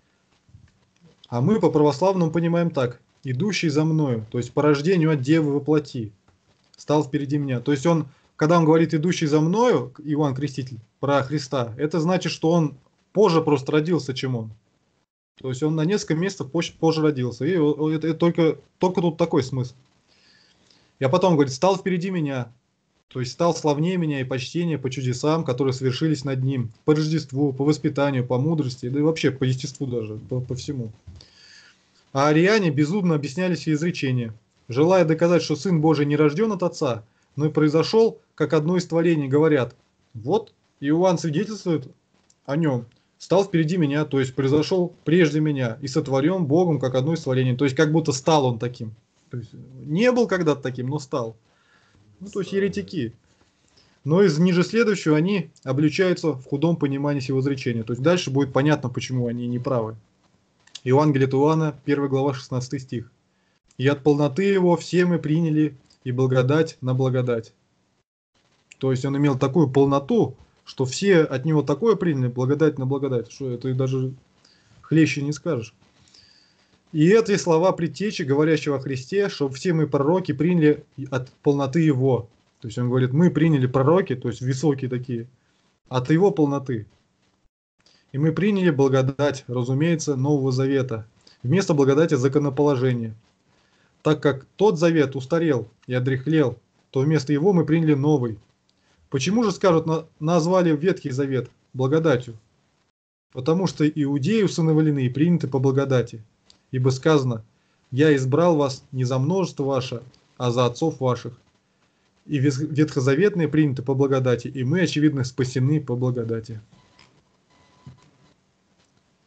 А мы по православному понимаем так: идущий за мною, то есть по рождению от девы во плоти, стал впереди меня. То есть он, когда он говорит идущий за мною, Иоанн Креститель, про Христа, это значит, что он позже просто родился, чем он. То есть он на несколько месяцев позже, позже родился. И это, это только, только тут такой смысл. Я потом говорит, стал впереди меня. То есть стал славнее меня и почтение по чудесам, которые совершились над ним. По Рождеству, по воспитанию, по мудрости, да и вообще по естеству даже, по, по всему. А ариане безумно объясняли сие изречения, желая доказать, что Сын Божий не рожден от Отца, но и произошел, как одно из творений, говорят: вот Иоанн свидетельствует о нем, стал впереди меня, то есть произошел прежде меня и сотворен Богом, как одно из творений. То есть как будто стал он таким. То есть не был когда-то таким, но стал. Ну, то есть еретики. Но из ниже следующего они обличаются в худом понимании сего изречения. То есть дальше будет понятно, почему они неправы. Евангелие от Иоанна, первая глава, шестнадцатый стих. «И от полноты его все мы приняли, и благодать на благодать». То есть он имел такую полноту, что все от него такое приняли, благодать на благодать, что это даже хлеще не скажешь. И эти слова предтечи, говорящего о Христе, что все мы пророки приняли от полноты его. То есть он говорит, мы приняли пророки, то есть высокие такие, от его полноты. И мы приняли благодать, разумеется, Нового Завета, вместо благодати законоположения. Так как тот завет устарел и одряхлел, то вместо его мы приняли новый. Почему же, скажут, назвали Ветхий Завет благодатью? Потому что иудеи усыновлены и приняты по благодати. Ибо сказано: «Я избрал вас не за множество ваше, а за отцов ваших». И ветхозаветные приняты по благодати, и мы, очевидно, спасены по благодати.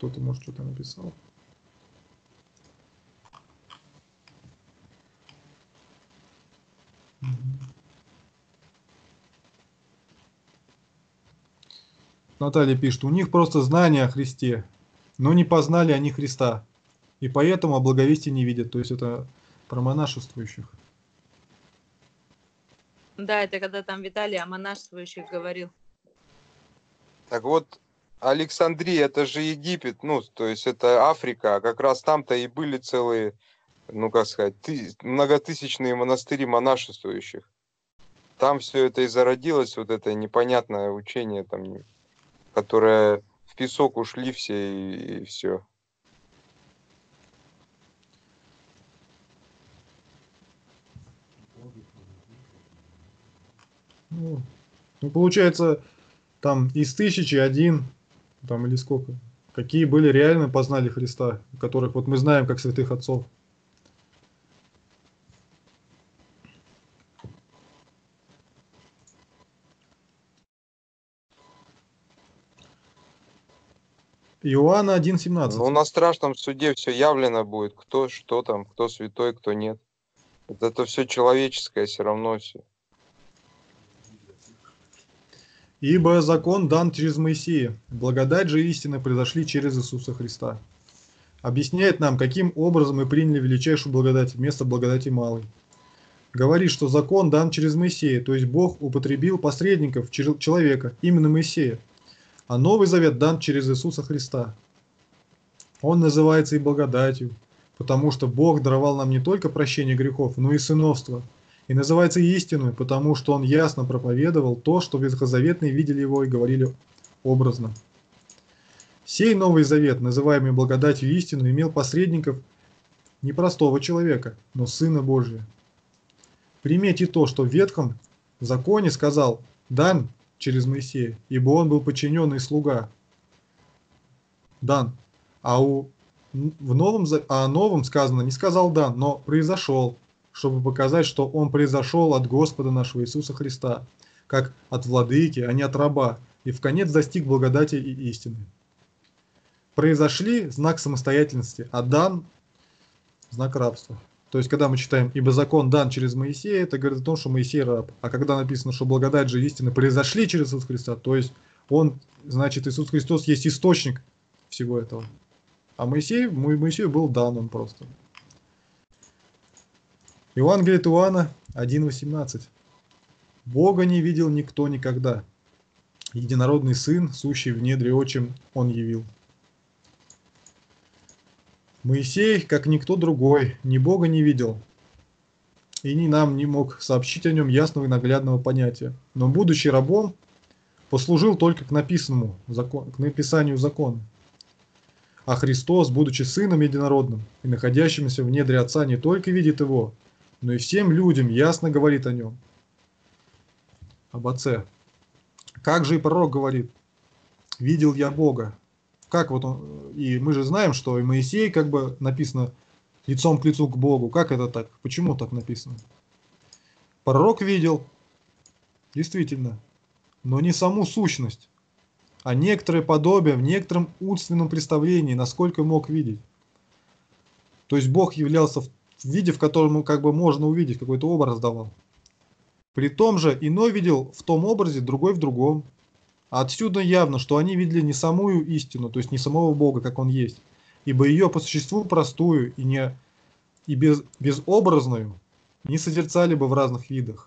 Кто-то, может, что-то написал. Наталья пишет, у них просто знание о Христе, но не познали они Христа, и поэтому о благовестии не видят. То есть это про монашествующих. Да, это когда там Виталий о монашествующих говорил. Так вот, Александрия, это же Египет, ну, то есть это Африка, а как раз там-то и были целые, ну, как сказать, ты, многотысячные монастыри монашествующих. Там все это и зародилось, вот это непонятное учение, там, которое в песок ушли все и, и все. Ну, ну, получается, там из тысячи один, там или сколько, какие были реально познали Христа, которых вот мы знаем как святых отцов. Иоанна один семнадцать. Ну, на страшном суде все явлено будет, кто что там, кто святой, кто нет. Вот это все человеческое все равно все. Ибо закон дан через Моисея, благодать же истины произошли через Иисуса Христа. Объясняет нам, каким образом мы приняли величайшую благодать вместо благодати малой. Говорит, что закон дан через Моисея, то есть Бог употребил посредников через человека, именно Моисея. А Новый Завет дан через Иисуса Христа. Он называется и благодатью, потому что Бог даровал нам не только прощение грехов, но и сыновство. И называется истиной, потому что Он ясно проповедовал то, что ветхозаветные видели Его и говорили образно. Сей Новый Завет, называемый благодатью истины, имел посредников не простого человека, но Сына Божия. Примите то, что в Ветхом законе сказал «дан» через Моисея, ибо он был подчиненный слуга. Дан. А у, в новом, а о новом сказано не сказал «дан», но «произошел», чтобы показать, что он произошел от Господа нашего Иисуса Христа, как от владыки, а не от раба, и вконец достиг благодати и истины. Произошли – знак самостоятельности, а дан – знак рабства. То есть, когда мы читаем «ибо закон дан через Моисея», это говорит о том, что Моисей раб. А когда написано, что благодать же истины произошли через Иисуса Христа, то есть, он, значит, Иисус Христос есть источник всего этого. А Моисей, Моисею был дан он просто. Евангелие от Иоанна один восемнадцать. «Бога не видел никто никогда. Единородный Сын, сущий в недре отчим, Он явил». Моисей, как никто другой, ни Бога не видел, и ни нам не мог сообщить о нем ясного и наглядного понятия. Но, будучи рабом, послужил только к написанному, к написанию закона. А Христос, будучи Сыном Единородным и находящимся в недре Отца, не только видит Его, но и всем людям ясно говорит о Нем, об Отце. Как же и пророк говорит: «Видел я Бога». Как вот он, и мы же знаем, что и Моисей, как бы написано, лицом к лицу к Богу. Как это так? Почему так написано? Пророк видел, действительно, но не саму сущность, а некоторые подобия в некотором умственном представлении, насколько мог видеть. То есть Бог являлся в виде, в котором как бы можно увидеть, какой-то образ давал. При том же иной видел в том образе, другой в другом. А отсюда явно, что они видели не самую истину, то есть не самого Бога, как Он есть, ибо ее по существу простую и, не, и без, безобразную не созерцали бы в разных видах.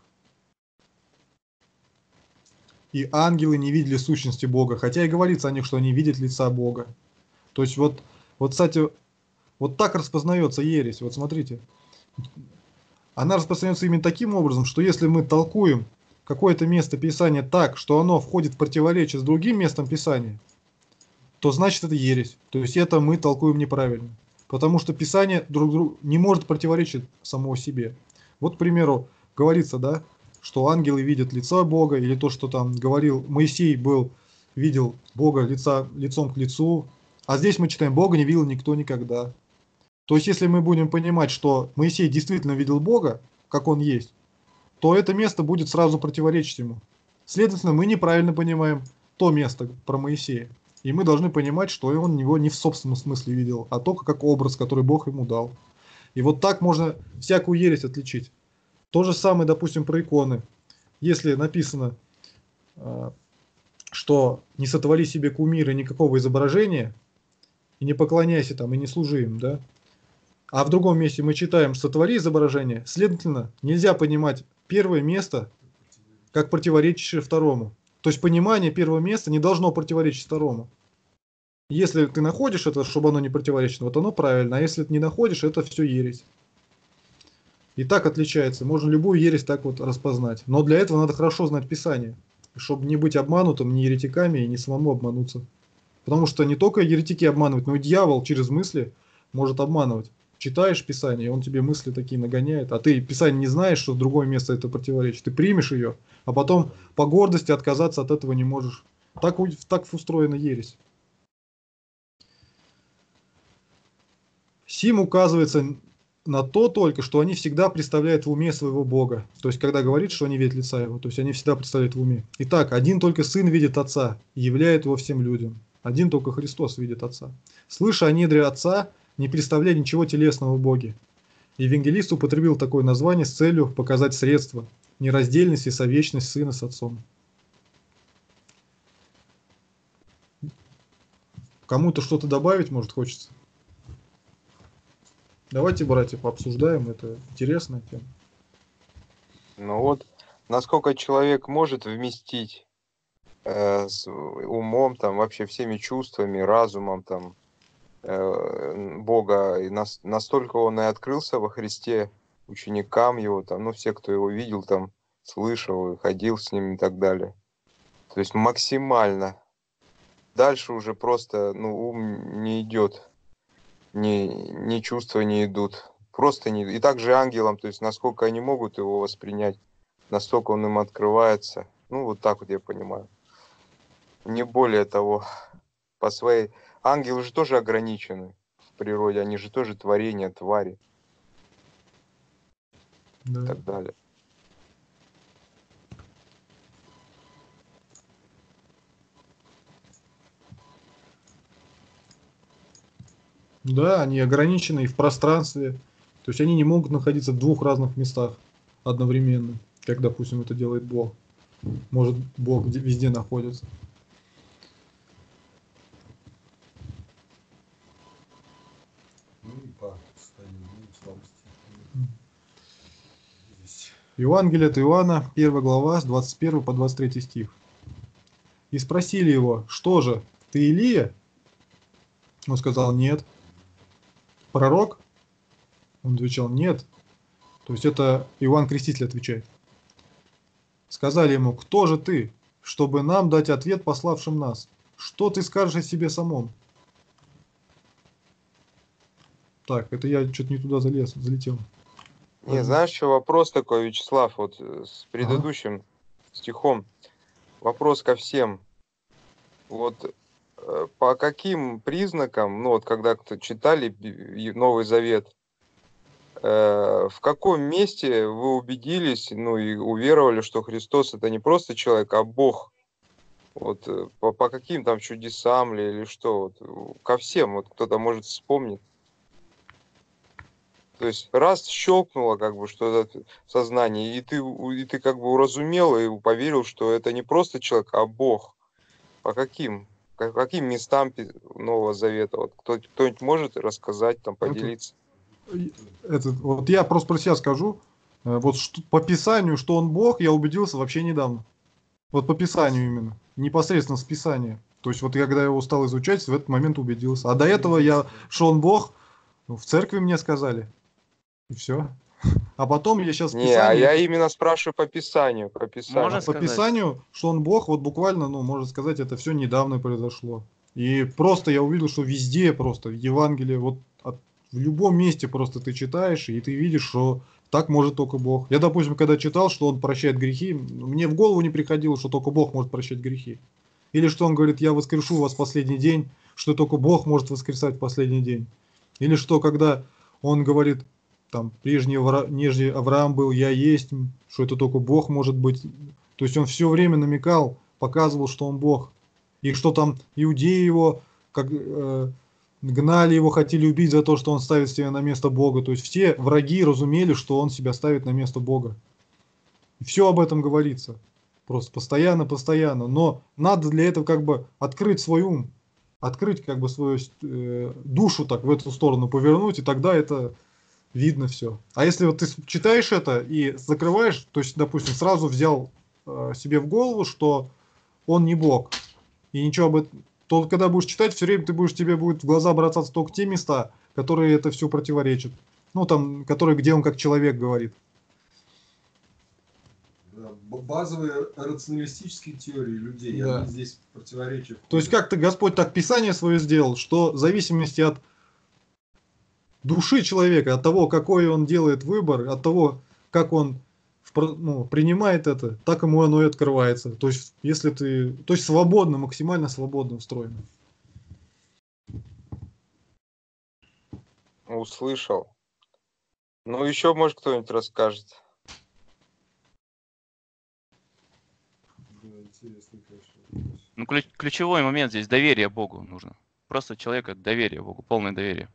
И ангелы не видели сущности Бога, хотя и говорится о них, что они видят лица Бога. То есть вот, вот кстати, вот так распознается ересь. Вот смотрите, она распространяется именно таким образом, что если мы толкуем какое-то место Писания так, что оно входит в противоречие с другим местом Писания, то значит это ересь. То есть это мы толкуем неправильно. Потому что Писание друг другу не может противоречить самому себе. Вот, к примеру, говорится, да, что ангелы видят лицо Бога, или то, что там говорил Моисей, был, видел Бога лица, лицом к лицу. А здесь мы читаем: Бога не видел никто никогда. То есть если мы будем понимать, что Моисей действительно видел Бога, как Он есть, то это место будет сразу противоречить ему. Следовательно, мы неправильно понимаем то место про Моисея. И мы должны понимать, что он его не в собственном смысле видел, а только как образ, который Бог ему дал. И вот так можно всякую ересь отличить. То же самое, допустим, про иконы. Если написано, что не сотвори себе кумира никакого изображения, и не поклоняйся там, и не служи им, да? А в другом месте мы читаем «сотвори изображение», следовательно, нельзя понимать первое место как противоречащее второму. То есть понимание первого места не должно противоречить второму. Если ты находишь это, чтобы оно не противоречило, вот оно правильно, а если ты не находишь, это все ересь. И так отличается. Можно любую ересь так вот распознать. Но для этого надо хорошо знать Писание, чтобы не быть обманутым ни еретиками и не самому обмануться. Потому что не только еретики обманывают, но и дьявол через мысли может обманывать. Читаешь Писание, он тебе мысли такие нагоняет, а ты Писание не знаешь, что другое место это противоречит. Ты примешь ее, а потом по гордости отказаться от этого не можешь. Так, так устроена ересь. Сим указывается на то только, что они всегда представляют в уме своего Бога. То есть, когда говорит, что они видят лица Его, то есть они всегда представляют в уме. Итак, один только Сын видит Отца и являет Его всем людям. Один только Христос видит Отца. Слыша о недре Отца, не представляя ничего телесного в Боге. Евангелист употребил такое название с целью показать средства, нераздельность и совечность Сына с Отцом. Кому-то что-то добавить, может, хочется? Давайте, братья, пообсуждаем, это интересная тема. Ну вот, насколько человек может вместить э, с умом, там, вообще всеми чувствами, разумом, там, э, Бога, и нас, настолько он и открылся во Христе ученикам его, там, ну, все, кто его видел, там, слышал, ходил с ним и так далее. То есть максимально. Дальше уже просто, ну, ум не идет. Ни, ни чувства не идут. Просто не... И также ангелам, то есть насколько они могут его воспринять, настолько он им открывается. Ну, вот так вот я понимаю. Не более того, по своей... Ангелы же тоже ограничены в природе, они же тоже творения, твари. Да. И так далее. Да, они ограничены и в пространстве. То есть они не могут находиться в двух разных местах одновременно, как, допустим, это делает Бог. Может, Бог везде находится. Ну и по состоянию слабости. Евангелие от Иоанна, первая глава, с двадцать первого по двадцать третий стих. И спросили его: что же, ты Илия? Он сказал: нет. Пророк? Он отвечал: нет. То есть это Иоанн Креститель отвечает. Сказали ему: кто же ты, чтобы нам дать ответ пославшим нас? Что ты скажешь о себе самом? Так, это я что-то не туда залез, залетел. Не, знаешь, что вопрос такой, Вячеслав, вот с предыдущим ага. стихом. Вопрос ко всем. Вот по каким признакам, ну вот когда кто читали Новый Завет, э, в каком месте вы убедились, ну и уверовали, что Христос это не просто человек, а Бог? Вот по, по каким там чудесам ли или что? Вот, ко всем, вот кто-то может вспомнить. То есть раз щелкнуло как бы что-то в сознании, и ты, и ты как бы уразумел и поверил, что это не просто человек, а Бог. По каким? По каким местам Нового Завета? Вот кто, кто-нибудь может рассказать, там, поделиться? Это, это, вот я просто про себя скажу. Вот что, по Писанию, что он Бог, я убедился вообще недавно. Вот по Писанию именно. Непосредственно с Писания. То есть вот я когда его стал изучать, в этот момент убедился. А до этого я, что он Бог, в церкви мне сказали. И все. А потом я сейчас в Не, Писании... а я именно спрашиваю по Писанию. По Писанию, можно по сказать? Писанию, что он Бог, вот буквально, ну, можно сказать, это все недавно произошло. И просто я увидел, что везде просто, в Евангелии, вот от, в любом месте просто ты читаешь, и ты видишь, что так может только Бог. Я, допустим, когда читал, что он прощает грехи, мне в голову не приходило, что только Бог может прощать грехи. Или что он говорит: я воскрешу вас в последний день, что только Бог может воскресать в последний день. Или что, когда он говорит... Там, прежний, нежели Авраам был, я есть, что это только Бог может быть. То есть он все время намекал, показывал, что он Бог. и что там иудеи его как, э, гнали его, хотели убить за то, что он ставит себя на место Бога. То есть все враги разумели, что он себя ставит на место Бога. И все об этом говорится. Просто постоянно, постоянно. Но надо для этого как бы открыть свой ум, открыть как бы свою э, душу так в эту сторону повернуть, и тогда это видно все. А если вот ты читаешь это и закрываешь, то есть, допустим, сразу взял э, себе в голову, что он не Бог, и ничего об этом, то когда будешь читать, все время ты будешь, тебе будет в глаза бросаться только те места, которые это все противоречат. Ну, там, которые, где он как человек говорит. Да, б- базовые рационалистические теории людей, Да. они здесь противоречат. То есть как-то Господь так Писание свое сделал, что в зависимости от души человека, от того, какой он делает выбор, от того, как он впро- ну, принимает это, так ему оно и открывается. То есть, если ты, то есть свободно, максимально свободно устроено. Услышал. Ну, еще, может, кто-нибудь расскажет. Да, интересно, конечно. Ну, ключ- ключевой момент здесь доверие Богу нужно. Просто человека доверие Богу, полное доверие.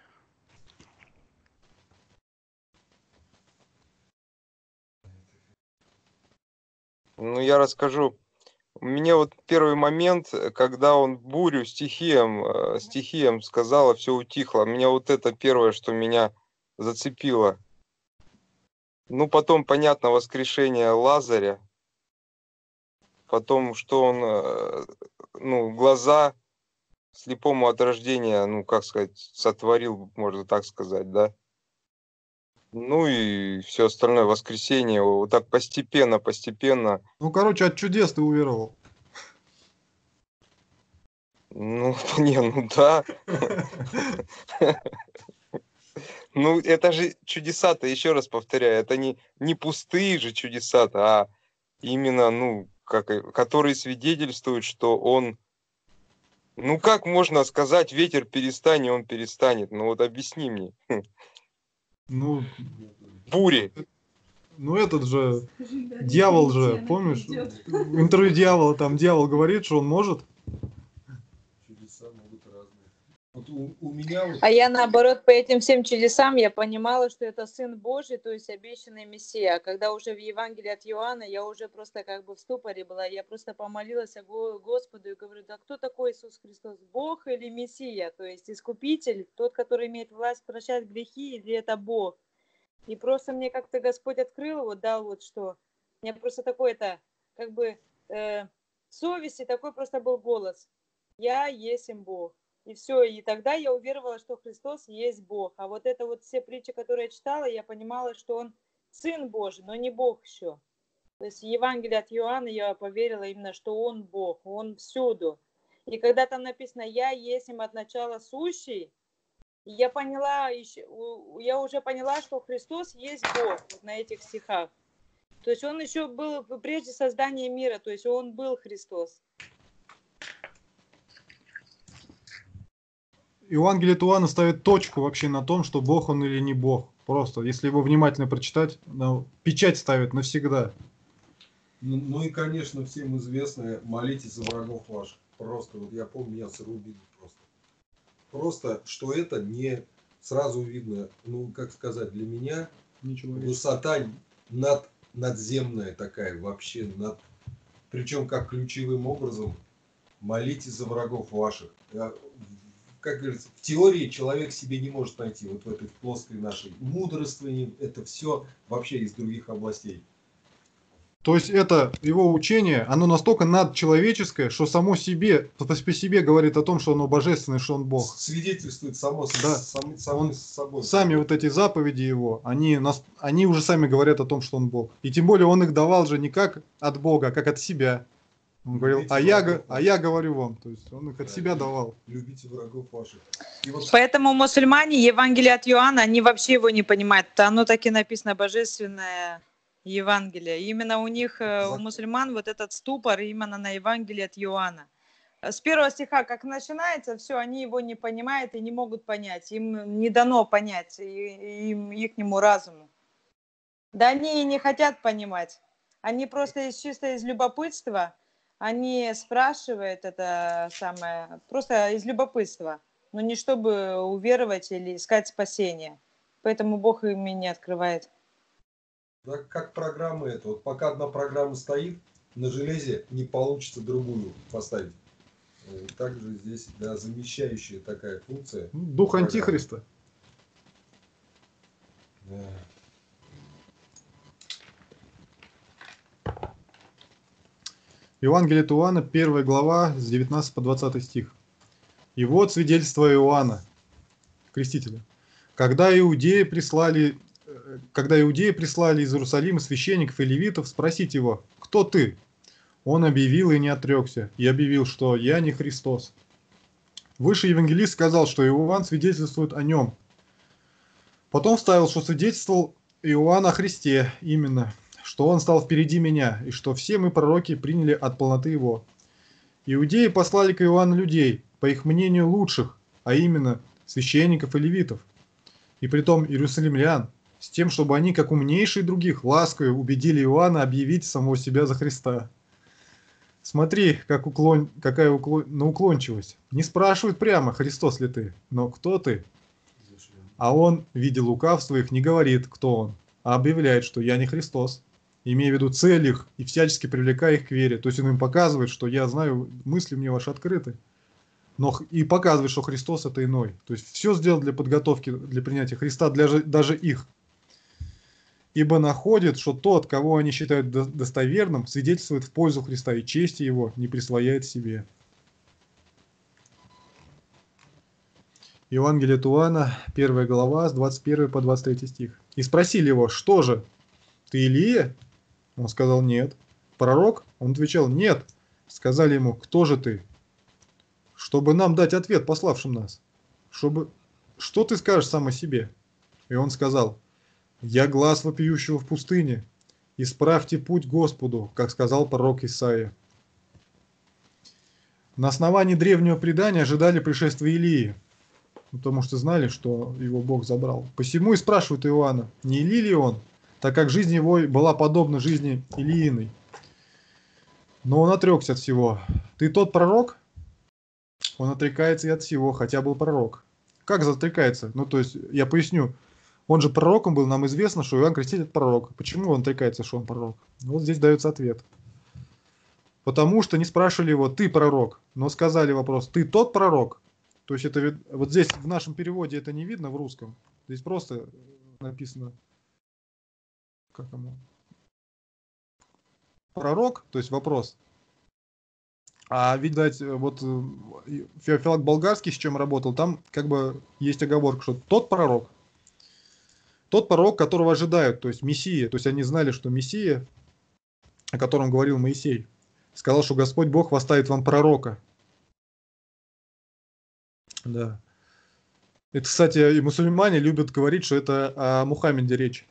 Ну, я расскажу. У меня вот первый момент, э, когда он бурю стихиям, э, стихиям сказала, все утихло. Меня вот это первое, что меня зацепило. Ну, потом, понятно, воскрешение Лазаря. Потом, что он, э, ну, глаза слепому от рождения, ну, как сказать, сотворил, можно так сказать, да. Ну и все остальное, воскресенье, вот так постепенно, постепенно. Ну, короче, от чудес ты уверовал. Ну, не, ну да. Ну, это же чудеса-то, еще раз повторяю, это не, не пустые же чудеса-то, а именно, ну, как, и- которые свидетельствуют, что он... Ну, как можно сказать, ветер перестань, и он перестанет? Ну, вот объясни мне. Ну, Бури. ну этот же дьявол же, помнишь? В интервью дьявола, там дьявол говорит, что он может. Чудеса могут разные. Вот у, у меня вот А я наоборот по этим всем чудесам я понимала, что это Сын Божий, то есть обещанный Мессия. А когда уже в Евангелии от Иоанна я уже просто как бы в ступоре была, я просто помолилась о Го- Господу и говорю, да кто такой Иисус Христос, Бог или Мессия? То есть Искупитель, тот, который имеет власть прощать грехи, или это Бог? И просто мне как-то Господь открыл, вот дал вот что. У меня просто такой-то, как бы, э, совести такой просто был голос. Я есть им Бог. И все, и тогда я уверовала, что Христос есть Бог. А вот это вот все притчи, которые я читала, я понимала, что Он Сын Божий, но не Бог еще. То есть в Евангелии от Иоанна я поверила именно, что Он Бог, Он всюду. И когда там написано «Я есть им от начала сущий», я поняла, еще, я уже поняла, что Христос есть Бог вот на этих стихах. То есть Он еще был прежде создания мира, то есть Он был Христос. Евангелие от Иоанна ставит точку вообще на том, что Бог он или не Бог. Просто, если его внимательно прочитать, ну, печать ставит навсегда. Ну, ну и, конечно, всем известное, молитесь за врагов ваших. Просто, вот я помню, меня срубили просто. Просто, что это не сразу видно, ну, как сказать, для меня Ничего. высота над, надземная такая вообще. Над, причем как ключевым образом молитесь за врагов ваших. Я- Как говорится, в теории человек себе не может найти вот в этой плоской нашей мудрствовании. Это все вообще из других областей. То есть это его учение, оно настолько надчеловеческое, что само себе, по по себе говорит о том, что оно божественное, что он Бог. Свидетельствует само, с- Да. сам, само Он с собой. Сами вот эти заповеди его, они, нас, они уже сами говорят о том, что он Бог. И тем более он их давал же не как от Бога, а как от себя. Он говорил, Любите а я, врагов го- а ваших. я говорю вам. То есть он их от Да, себя лю- давал. Любите врагов ваших. И вот Поэтому мусульмане Евангелие от Иоанна, они вообще его не понимают. Оно так и написано, божественное Евангелие. Именно у них, э, у за- мусульман, вот этот ступор именно на Евангелие от Иоанна. С первого стиха, как начинается, все, они его не понимают и не могут понять. Им не дано понять, и- им, ихнему разуму. Да они и не хотят понимать. Они просто из, чисто из любопытства, они спрашивают это самое просто из любопытства, но не чтобы уверовать или искать спасение. Поэтому Бог им и не открывает. Да, как программа это. Вот пока одна программа стоит на железе, не получится другую поставить. И также здесь, да, замещающая такая функция. Дух программы. Антихриста. Да. Евангелие от Иоанна, первая глава, с девятнадцатого по двадцатый стих. И вот свидетельство Иоанна, крестителя. Когда иудеи прислали, э, когда иудеи прислали из Иерусалима священников и левитов спросить его, кто ты? Он объявил и не отрекся, и объявил, что я не Христос. Выше евангелист сказал, что Иоанн свидетельствует о нем. Потом вставил, что свидетельствовал Иоанн о Христе именно, что он стал впереди меня, и что все мы, пророки, приняли от полноты его. Иудеи послали к Иоанну людей, по их мнению, лучших, а именно священников и левитов, и притом иерусалимлян, с тем, чтобы они, как умнейшие других, ласково убедили Иоанна объявить самого себя за Христа. Смотри, как уклон... какая уклон... на уклончивость. Не спрашивают прямо, Христос ли ты, но кто ты? А он, видя лукавство их, не говорит, кто он, а объявляет, что я не Христос, имея в виду цель их и всячески привлекая их к вере. То есть он им показывает, что я знаю, мысли мне ваши открыты, но и показывает, что Христос это иной. То есть все сделал для подготовки, для принятия Христа, для же, даже их. Ибо находит, что тот, кого они считают достоверным, свидетельствует в пользу Христа, и чести его не присвояет себе. Евангелие от Иоанна, первая глава, с двадцать первого по двадцать третий стих. И спросили его, что же, ты Илия? Он сказал, нет. Пророк? Он отвечал, нет. Сказали ему, кто же ты? Чтобы нам дать ответ пославшим нас. Чтобы... Что ты скажешь сам о себе? И он сказал, я глас вопиющего в пустыне. Исправьте путь Господу, как сказал пророк Исаия. На основании древнего предания ожидали пришествия Илии, потому что знали, что его Бог забрал. Посему и спрашивают Иоанна, не Илий ли он, так как жизнь его была подобна жизни Илииной. Но он отрекся от всего. Ты тот пророк? Он отрекается и от всего, хотя был пророк. Как отрекается? Ну, то есть, я поясню. Он же пророком был, нам известно, что Иоанн Креститель пророк. Почему он отрекается, что он пророк? Вот здесь дается ответ. Потому что не спрашивали его, ты пророк, но сказали вопрос, ты тот пророк? То есть это вот здесь в нашем переводе это не видно в русском. Здесь просто написано, как оно? Пророк, то есть вопрос. А видать, вот Феофилак Болгарский, с чем работал, там как бы есть оговорка, что тот пророк, тот пророк, которого ожидают, то есть Мессия, то есть они знали, что Мессия, о котором говорил Моисей, сказал, что Господь Бог восставит вам пророка. Да. Это, кстати, и мусульмане любят говорить, что это о Мухаммеде речь.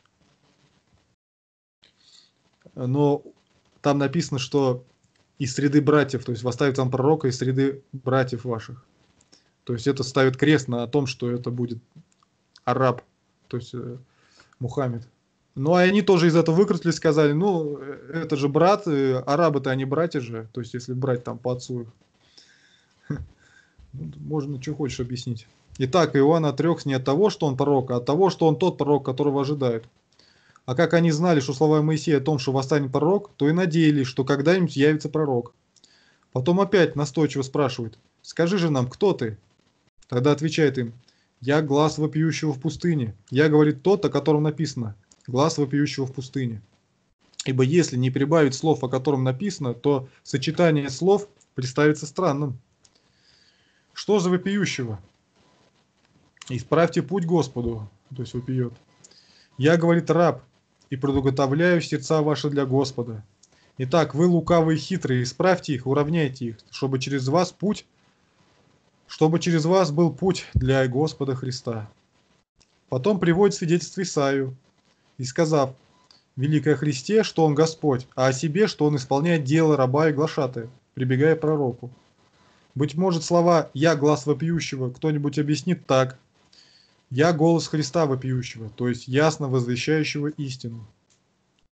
Но там написано, что из среды братьев, то есть восставит вам пророка из среды братьев ваших. То есть это ставит крест на том, что это будет араб, то есть э, Мухаммед. Ну, а они тоже из этого выкрутились, сказали, ну, это же брат, арабы-то они братья же, то есть если брать там по отцу их. Можно что хочешь объяснить. Итак, Иоанн отрекся не от того, что он пророк, а от того, что он тот пророк, которого ожидают. А как они знали, что слова Моисея о том, что восстанет пророк, то и надеялись, что когда-нибудь явится пророк. Потом опять настойчиво спрашивают, скажи же нам, кто ты? Тогда отвечает им, я глас вопиющего в пустыне. Я, говорит, тот, о котором написано, глас вопиющего в пустыне. Ибо если не прибавить слов, о котором написано, то сочетание слов представится странным. Что за вопиющего? Исправьте путь Господу, то есть вопиет. Я, говорит, раб, и предуготовляю сердца ваши для Господа. Итак, вы лукавые и хитрые, исправьте их, уравняйте их, чтобы через вас путь, чтобы через вас был путь для Господа Христа. Потом приводит свидетельство Исаию, и сказав, великое о Христе, что он Господь, а о себе, что он исполняет дело раба и глашатая, прибегая к пророку. Быть может, слова «я глас вопиющего» кто-нибудь объяснит так. «Я голос Христа вопиющего», то есть ясно возвещающего истину.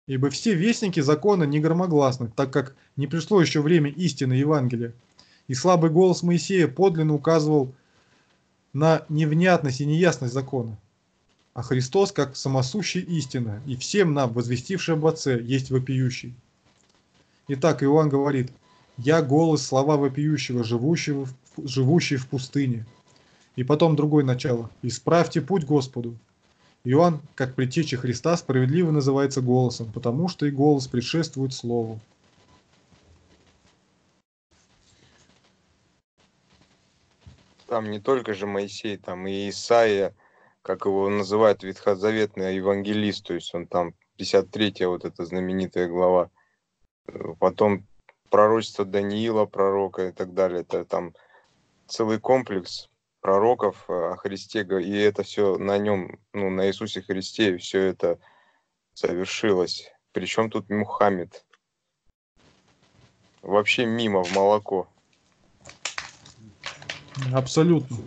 Ибо все вестники закона не громогласны, так как не пришло еще время истины Евангелия. И слабый голос Моисея подлинно указывал на невнятность и неясность закона. А Христос, как самосущая истина, и всем нам, возвестивший об Отце, есть вопиющий. Итак, Иоанн говорит: «Я голос слова вопиющего, живущего, в- живущий в пустыне». И потом другое начало: «Исправьте путь Господу». Иоанн, как предтеча Христа, справедливо называется голосом, потому что и голос предшествует слову. Там не только же Моисей, там и Исаия, как его называют, ветхозаветный евангелист, то есть он там пятьдесят третья вот эта знаменитая глава. Э, Потом пророчество Даниила, пророка и так далее. Это там целый комплекс пророков э, о Христе, га- и это все на нем, ну, на Иисусе Христе все это совершилось. Причем тут Мухаммед? Вообще мимо в молоко. Абсолютно.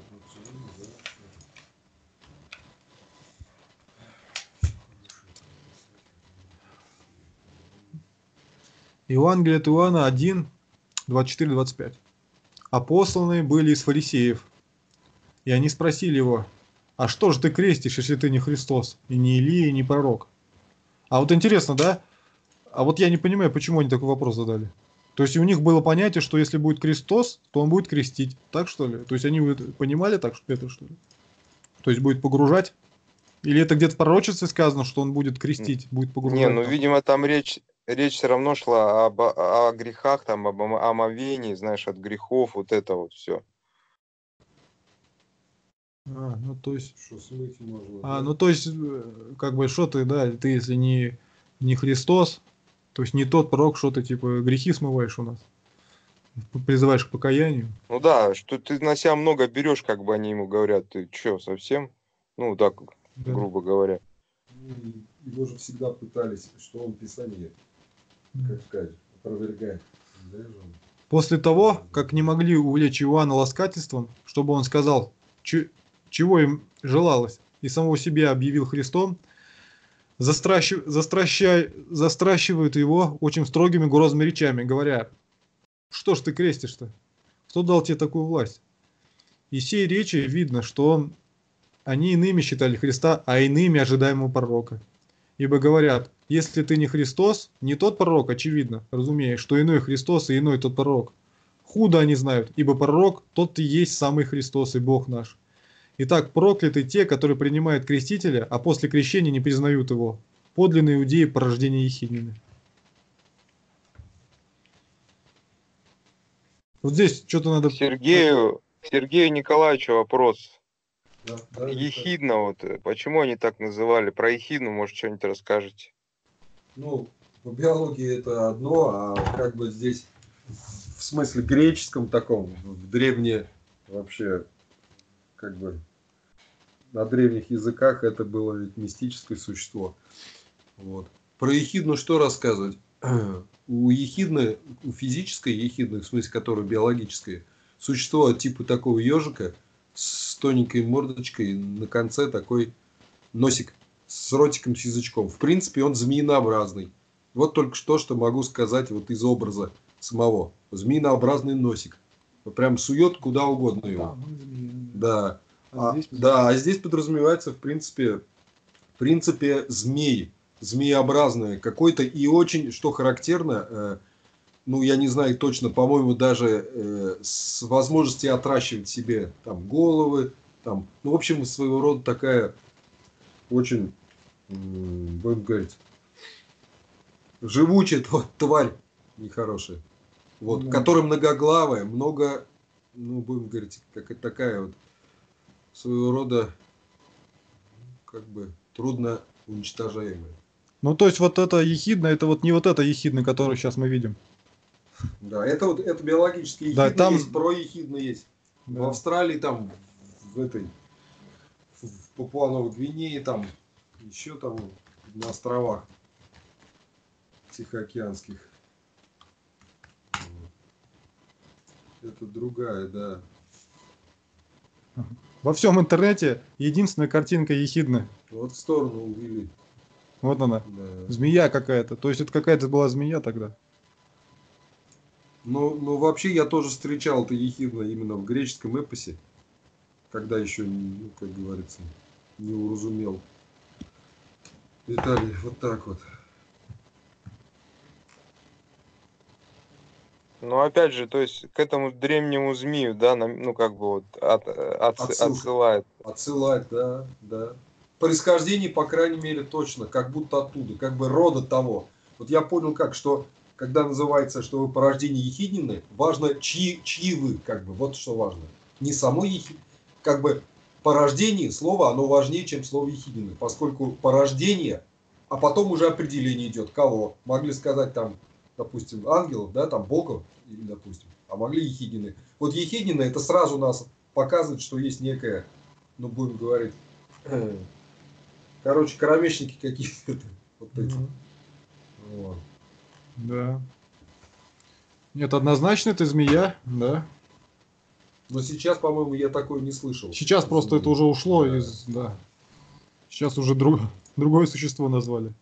Евангелие от Иоанна один, двадцать четыре двадцать пять. «А посланные были из фарисеев, и они спросили его: а что же ты крестишь, если ты не Христос, и не Илия, и не пророк?» А вот интересно, да? А вот я не понимаю, почему они такой вопрос задали. То есть у них было понятие, что если будет Христос, то он будет крестить. Так что ли? То есть они вот понимали так что это, что ли? То есть будет погружать? Или это где-то в пророчестве сказано, что он будет крестить, будет погружать? Не, ну, там? видимо, там речь, речь все равно шла об, о грехах, там, об ом- омовении, знаешь, от грехов, вот это вот все. А, ну то есть... Что смыть можно. А, да? ну то есть, э, как бы, что ты, да, ты если не, не Христос, то есть не тот пророк, что ты, типа, грехи смываешь у нас, призываешь к покаянию. Ну да, что ты на себя много берешь, как бы они ему говорят, ты что, совсем? Ну, так, Да. грубо говоря. Ну, и его же всегда пытались, что он Писание, как сказать, опровергает. Да, же он? После того, как не могли увлечь Иоанна ласкательством, чтобы он сказал, че- чего им желалось, и самого себя объявил Христом, застращи- застращай- застращивают его очень строгими грозными речами, говоря: что ж ты крестишь-то? Кто дал тебе такую власть? Из сей речи видно, что они иными считали Христа, а иными ожидаемого пророка. Ибо говорят: если ты не Христос, не тот пророк, очевидно, разумеешь, что иной Христос и иной тот пророк. Худо они знают, ибо пророк тот и есть самый Христос и Бог наш. Итак, прокляты те, которые принимают крестителя, а после крещения не признают его. Подлинные иудеи по рождению ехиднины. Вот здесь что-то надо... Сергею, Сергею Николаевичу вопрос. Да, да, Виталий. Ехидна, вот, э, почему они так называли? Про ехидну, может, что-нибудь расскажете? Ну, по биологии это одно, а как бы здесь в смысле греческом таком, в древнее вообще, как бы на древних языках это было ведь мистическое существо. Вот. Про ехидну что рассказывать? У ехидны, у физической ехидны, в смысле которой биологической, существо типа такого ежика с тоненькой мордочкой, на конце такой носик с ротиком, с язычком. В принципе, он змеинообразный. Вот только что, что могу сказать вот из образа самого. Змеинообразный носик. Вот прям сует куда угодно его. Да. А А, здесь да, а здесь подразумевается, в принципе, в принципе, змеи. Змееобразные. Какой-то и очень, что характерно, э, ну, я не знаю точно, по-моему, даже э, с возможностью отращивать себе там головы, там, ну, в общем, своего рода такая очень, м, будем говорить, живучая тва- тварь нехорошая. Вот, Ну, которая многоглавая, много, ну, будем говорить, как такая вот своего рода, как бы, трудно уничтожаемая. Ну, то есть вот это ехидна, это вот не вот это ехидна, которую сейчас мы видим. Да, это вот это биологически Да, ехидно там- есть, проехидно есть. В Да. Австралии там, в этой, в Папуа-Новой Гвинее, там, еще там на островах Тихоокеанских. Это другая, да. Во всем интернете единственная картинка ехидна. Вот в сторону увели. Вот она. Да. Змея какая-то. То есть это какая-то была змея тогда. Но, но вообще я тоже встречал это ехидно именно в греческом эпосе, когда еще, ну, как говорится, не уразумел. Виталий, вот так вот. Ну, опять же, то есть к этому древнему змею, да, нам, ну, как бы вот от, от- Отсылка. отсылает. Отсылать, да, да. Происхождение, по крайней мере, точно, как будто оттуда, как бы рода того. Вот я понял как, что когда называется, что вы порождение Ехиднины, важно, чьи, чьи вы, как бы, вот что важно. Не само Ехид, как бы порождение слова, оно важнее, чем слово Ехиднины, поскольку порождение, а потом уже определение идет, кого. Могли сказать там, допустим, ангелов, да, там Богов, или, допустим, а могли Ехиднины. Вот Ехиднина, это сразу нас показывает, что есть некая, ну, будем говорить, короче, коромечники какие-то. Вот эти. Мгм. Вот. Да. Нет, однозначно это змея, да. Но сейчас, по-моему, я такое не слышал. Сейчас просто это уже ушло Да. из... Да. Сейчас уже друг, другое существо назвали.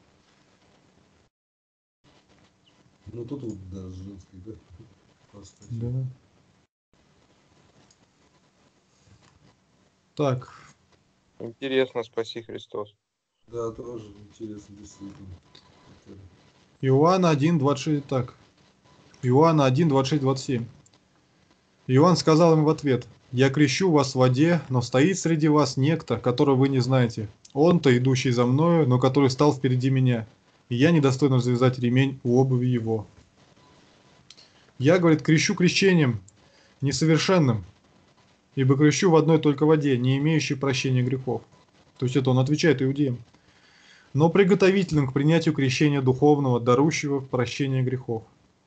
Ну, тут вот, да, женский, да. Просто. Да. Так, Интересно, спаси Христос. Да, тоже интересно, действительно. Это- Иоанна один, двадцать шесть, так. Иоанна один, двадцать шесть, двадцать семь. Иоанн сказал им в ответ: «Я крещу вас в воде, но стоит среди вас некто, которого вы не знаете. Он-то, идущий за мною, но который стал впереди меня, и я недостоин развязать ремень у обуви его. Я, говорит, крещу крещением несовершенным, ибо крещу в одной только воде, не имеющей прощения грехов». То есть это он отвечает иудеям. «Но приготовительным к принятию крещения духовного, дарующего прощение грехов.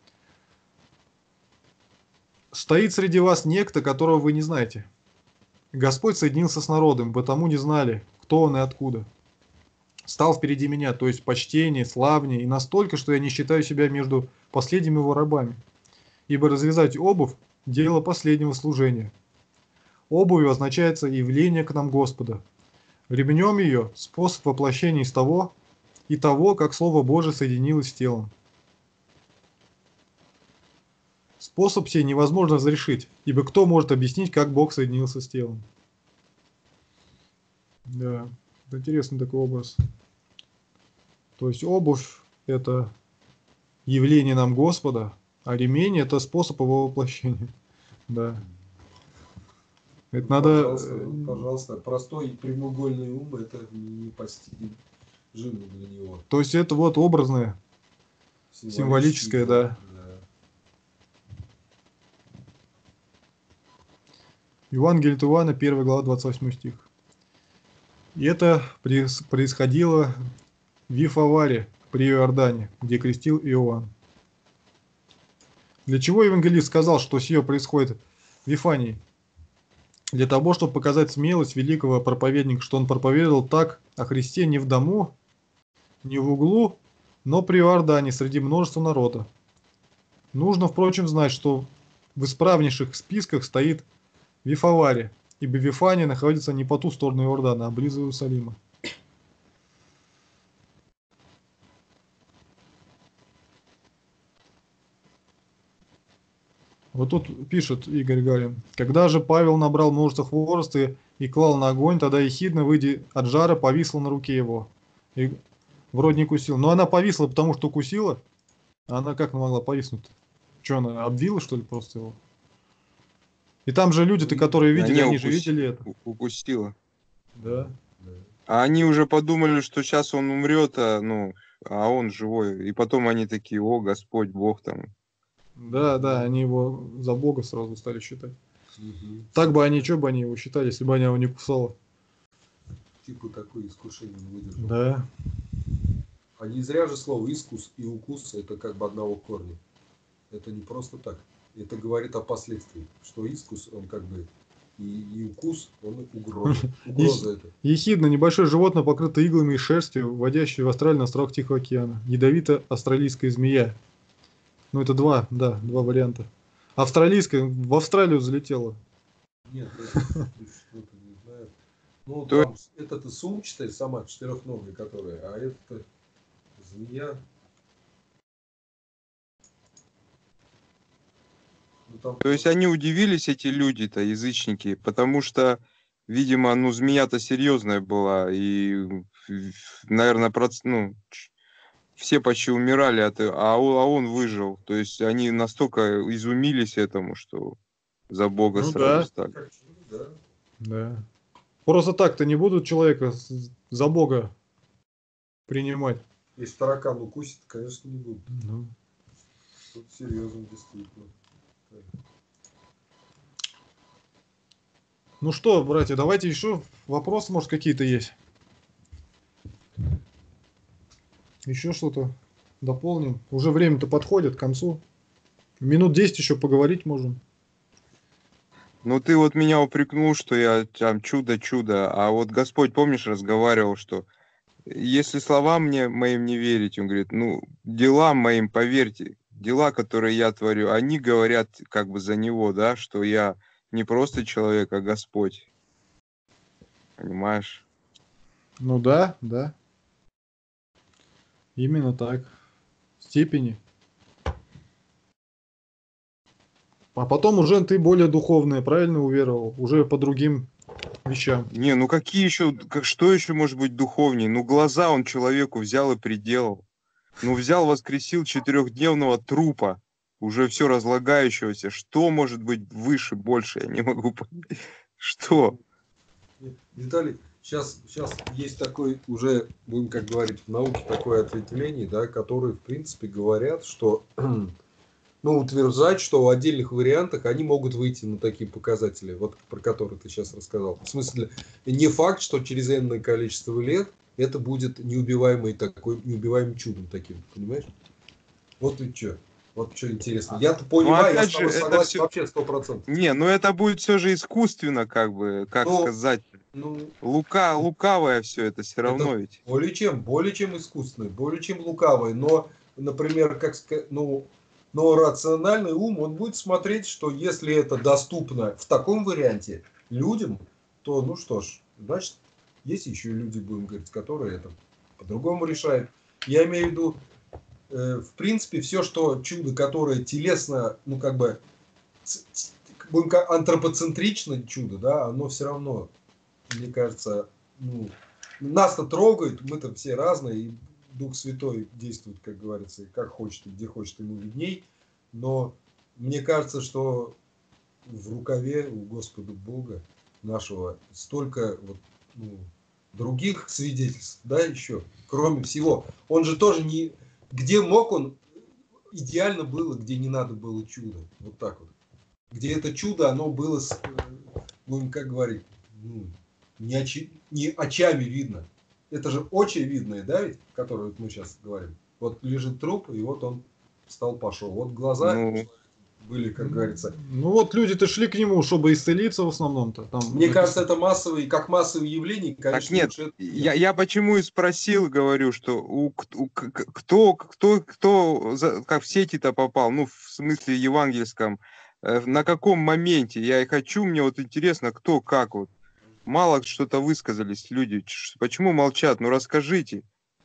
Стоит среди вас некто, которого вы не знаете. Господь соединился с народом, потому не знали, кто он и откуда. Стал впереди меня, то есть почтение, славнее, и настолько, что я не считаю себя между последними его рабами. Ибо развязать обувь – дело последнего служения. Обувью означается явление к нам Господа. Ремнем ее – способ воплощения из того и того, как Слово Божие соединилось с телом. Способ сей невозможно разрешить, ибо кто может объяснить, как Бог соединился с телом?» Да, это интересный такой образ. То есть обувь – это явление нам Господа, а ремень – это способ его воплощения. Да. Это Ну, надо... Пожалуйста, ну, пожалуйста. Простой прямоугольный ум, это непостижимо для него. То есть это вот образное, символическое, да. Евангелие от Иоанна, первая глава, двадцать восьмой стих. И это проис- происходило в Вифаваре при Иордане, где крестил Иоанн. Для чего евангелист сказал, что сие происходит в Вифании? Для того, чтобы показать смелость великого проповедника, что он проповедовал так о Христе не в дому, не в углу, но при Иордане среди множества народа. Нужно, впрочем, знать, что в исправнейших списках стоит Вифаваре, ибо Вифания находится не по ту сторону Иордана, а близ Иерусалима. Вот тут пишет Игорь Гарин: «Когда же Павел набрал множество хвороста и клал на огонь, тогда ехидна, выйдя от жара, повисла на руке его. И вроде не кусил. Но она повисла, потому что укусила. А она как могла повиснуть? Что, она обвила, что ли, просто его? И там же люди-то, которые видели, Они они же укус- видели это. у- Укусила. Да. А они уже подумали, что сейчас он умрет, а, ну, а он живой. И потом они такие: о, Господь, Бог там. Да, да, они его за Бога сразу стали считать. Мгм. Так бы они, что бы они его считали, если бы они его не кусало? Типа такое искушение не выдержал. Да. А не зря же слово искус и укус это как бы одного корня. Это не просто так. Это говорит о последствиях. Что искус, он как бы и, и укус, он угроза. Угроза это. Ехидна — небольшое животное, покрытое иглами и шерстью, вводящее в Австралию на островах Тихого океана. Ядовито-австралийская змея. Ну, это два, да, два варианта. Австралийская в Австралию залетела. Нет, это что-то не знаю. Ну, То- там это-то сумчатая сама, четырехногая, которая, а это Змея. Ну, там То есть они удивились, эти люди-то, язычники, потому что, видимо, ну, змея-то серьезная была, и, наверное, ну, ч- все почти умирали, от, э- а он, а он выжил. То есть они настолько изумились этому, что за Бога Ну сразу да, стали. как чудо, да. да. Просто так-то не будут человека с- за Бога принимать. Если таракан укусит, конечно, не буду. Ну. Тут серьезно, действительно. Ну что, братья, давайте еще вопросы, может, какие-то есть. Еще что-то дополним. Уже время-то подходит к концу. Минут десять еще поговорить можем. Ну, ты вот меня упрекнул, что я там чудо-чудо, а вот Господь, помнишь, разговаривал, что если словам мне моим не верите, он говорит, ну, делам моим поверьте, дела, которые я творю, они говорят как бы за него, да, что я не просто человек, а Господь. Понимаешь? Ну да, да. Именно так. В степени. А потом уже ты более духовное, правильно уверовал? Уже по другим вещам. Не, ну какие еще, как, что еще может быть духовнее? Ну, глаза он человеку взял и приделал. Ну, взял, воскресил четырехдневного трупа, уже все разлагающегося. Что может быть выше, больше? Я не могу понять. Что? Нет, Виталий, сейчас, сейчас есть такой уже, будем как говорить, в науке такое ответвление, да, которые, в принципе, говорят, что, ну, утверждать, что в отдельных вариантах они могут выйти на такие показатели, вот про которые ты сейчас рассказал. В смысле, не факт, что через энное количество лет это будет неубиваемый такой, неубиваемым чудом таким, понимаешь? Вот ведь что. Вот что интересно. Я-то Ну, понимаю, я опять с же, тобой это согласен все... вообще сто процентов. Не, ну это будет все же искусственно, как бы, как Но, сказать. ну, Лука, лукавое все это все это равно ведь. более чем, более чем искусственный, более чем лукавый. Но, например, как сказать, ну, но рациональный ум, он будет смотреть, что если это доступно в таком варианте людям, то, ну что ж, значит, есть еще люди, будем говорить, которые это по-другому решают. Я имею в виду, э, в принципе, все, что чудо, которое телесно, ну, как бы, ц- ц- будем говорить, антропоцентрично чудо, да, оно все равно, мне кажется, ну, нас-то трогает, мы-то все разные, и Дух Святой действует, как говорится, как хочет и где хочет, ему видней. Но мне кажется, что в рукаве у Господа Бога нашего столько вот, ну, других свидетельств, да, еще, кроме всего. Он же тоже не... Где мог он, идеально было, где не надо было чудо. Вот так вот. Где это чудо, оно было, с, э, будем как говорить, ну, не, очи, не очами видно. Это же очевидное, да, ведь, которое вот мы сейчас говорим. Вот лежит труп, и вот он встал, пошел. Вот глаза Ну, были, как говорится. Ну вот люди-то шли к нему, чтобы исцелиться в основном-то. Там Мне написано. кажется, это массовый, как массовое явление, так конечно, нет, лучше это я, нет. я почему и спросил, говорю, что у, к- у к- к- кто, кто, кто за- как в сети-то попал, ну, в смысле евангельском, э, на каком моменте, я и хочу, мне вот интересно, кто, как вот. Мало что-то высказались люди, Ч- почему молчат, ну расскажите.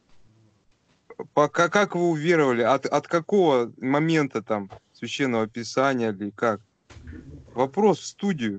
Пока, как вы уверовали? От, от какого момента там священного писания или как? Вопрос в студию.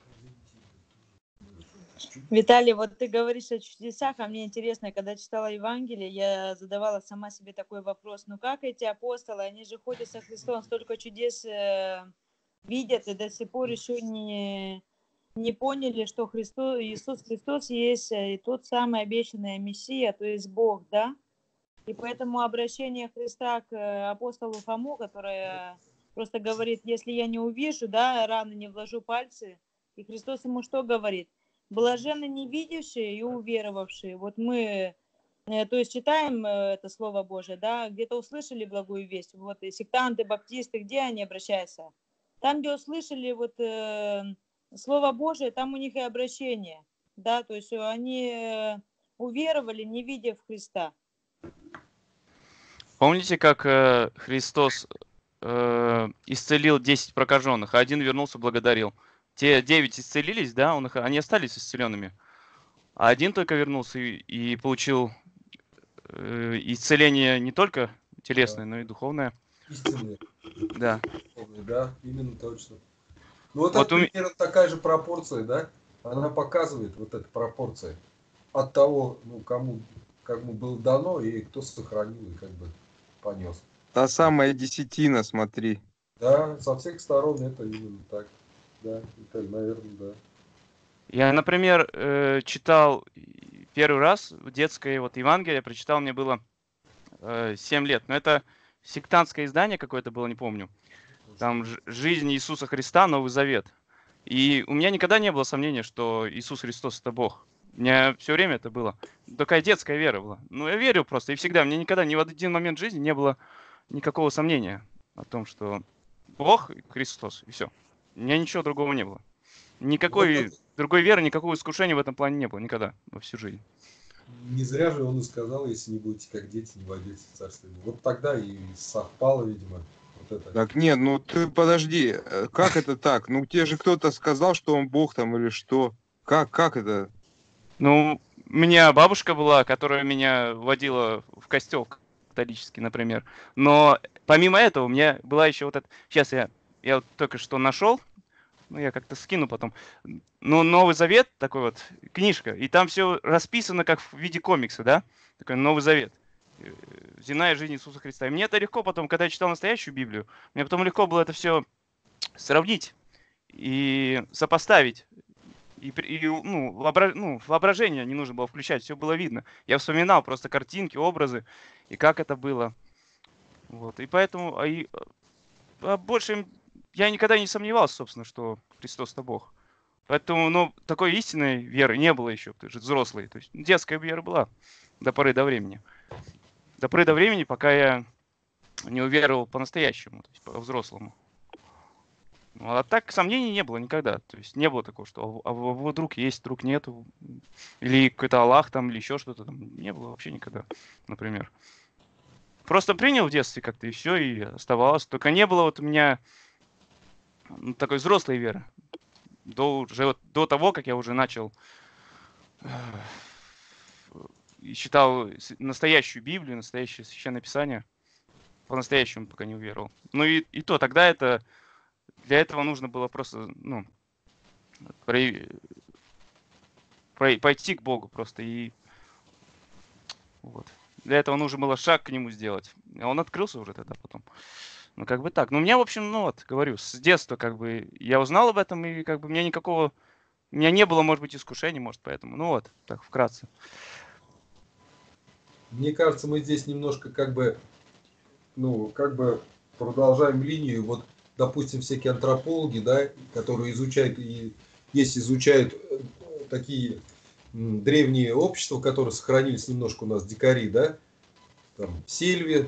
Виталий, вот ты говоришь о чудесах, а мне интересно, когда читала Евангелие, я задавала сама себе такой вопрос, ну как эти апостолы, они же ходят со Христом, столько чудес э, видят и до сих пор еще не, не поняли, что Христос, Иисус Христос есть э, и тот самый обещанный Мессия, то есть Бог, да? И поэтому обращение Христа к э, апостолу Фому, которое просто говорит, если я не увижу, да, раны не вложу пальцы, и Христос ему что говорит? Блаженны не видевшие и уверовавшие. Вот мы, э, то есть читаем э, это Слово Божие, да, где-то услышали благую весть, вот и сектанты, баптисты, где они обращаются? Там, где услышали вот э, Слово Божие, там у них и обращение, да, то есть они э, уверовали, не видя в Христа. Помните, как э, Христос э, исцелил десять прокаженных, а один вернулся, благодарил? Те девять исцелились, да, он их, они остались исцеленными. А один только вернулся и, и получил э, исцеление не только телесное, но и духовное. Истинные. Да. Да, именно точно. Ну вот, Вот это у ме- примерно такая же пропорция, да? Она показывает вот эта пропорция от того, ну, кому, кому было дано и кто сохранил и как бы понес. Та самая десятина, смотри. Да, со всех сторон это именно так. Да, это, наверное, да. Я, например, э, читал и первый раз в детское вот Евангелие, прочитал, мне было э, семь лет. Но это сектантское издание какое-то было, не помню. Там ж- «Жизнь Иисуса Христа. Новый Завет». И у меня никогда не было сомнения, что Иисус Христос — это Бог. У меня все время это было. Такая детская вера была. Ну, я верил просто, и всегда. Мне никогда, ни в один момент жизни не было никакого сомнения о том, что Бог и Христос, и все. У меня ничего другого не было. Вот Никакой это другой веры, никакого искушения в этом плане не было никогда во всю жизнь. не зря же он и сказал, если не будете как дети, не войдете в Царство Небесное. Вот тогда и совпало, видимо, вот это. Так нет, ну ты подожди, э, как это так? Ну тебе же кто-то сказал, что он Бог там или что? Как, как это? Ну, у меня бабушка была, которая меня водила в костел католический, например. Но помимо этого у меня была еще вот эта... Сейчас я, я вот только что нашел, ну, я как-то скину потом. Ну, Новый Завет, такой вот, книжка, и там все расписано как в виде комикса, да? Такой Новый Завет. Э, Земная жизнь Иисуса Христа. И мне это легко потом, когда я читал настоящую Библию, мне потом легко было это все сравнить и сопоставить. И, при- и, ну, вообра- ну, воображение не нужно было включать, все было видно. Я вспоминал просто картинки, образы, и как это было. Вот. И поэтому а и, а больше я никогда не сомневался, собственно, что Христос — это Бог. Поэтому, ну, такой истинной веры не было еще, ты же взрослый. То есть детская вера была до поры до времени. До поры до времени, пока я не уверовал по-настоящему, то есть по-взрослому. Ну, а так сомнений не было никогда. То есть не было такого, что а, в- а вот друг есть, друг нету. Или какой-то Аллах там, или еще что-то там. Не было вообще никогда, например. Просто принял в детстве как-то и все, и оставалось. Только не было вот у меня ну, такой взрослой веры. До, уже вот, до того, как я уже начал э, и читал с- настоящую Библию, настоящее Священное Писание, по-настоящему пока не уверовал. Ну и, и то, тогда это, для этого нужно было просто, ну, прояви- прой- пойти к Богу просто и вот. Для этого нужно было шаг к нему сделать. А он открылся уже тогда потом. Ну, как бы так. Ну, у меня, в общем, ну вот, говорю, с детства как бы я узнал об этом, и как бы у меня никакого... У меня не было, может быть, искушений, может, поэтому. Ну вот, так, вкратце. Мне кажется, мы здесь немножко как бы, ну, как бы продолжаем линию. Вот, допустим, всякие антропологи, да, которые изучают и есть изучают э, такие м, древние общества, которые сохранились немножко у нас, дикари, да, там, в Сельве,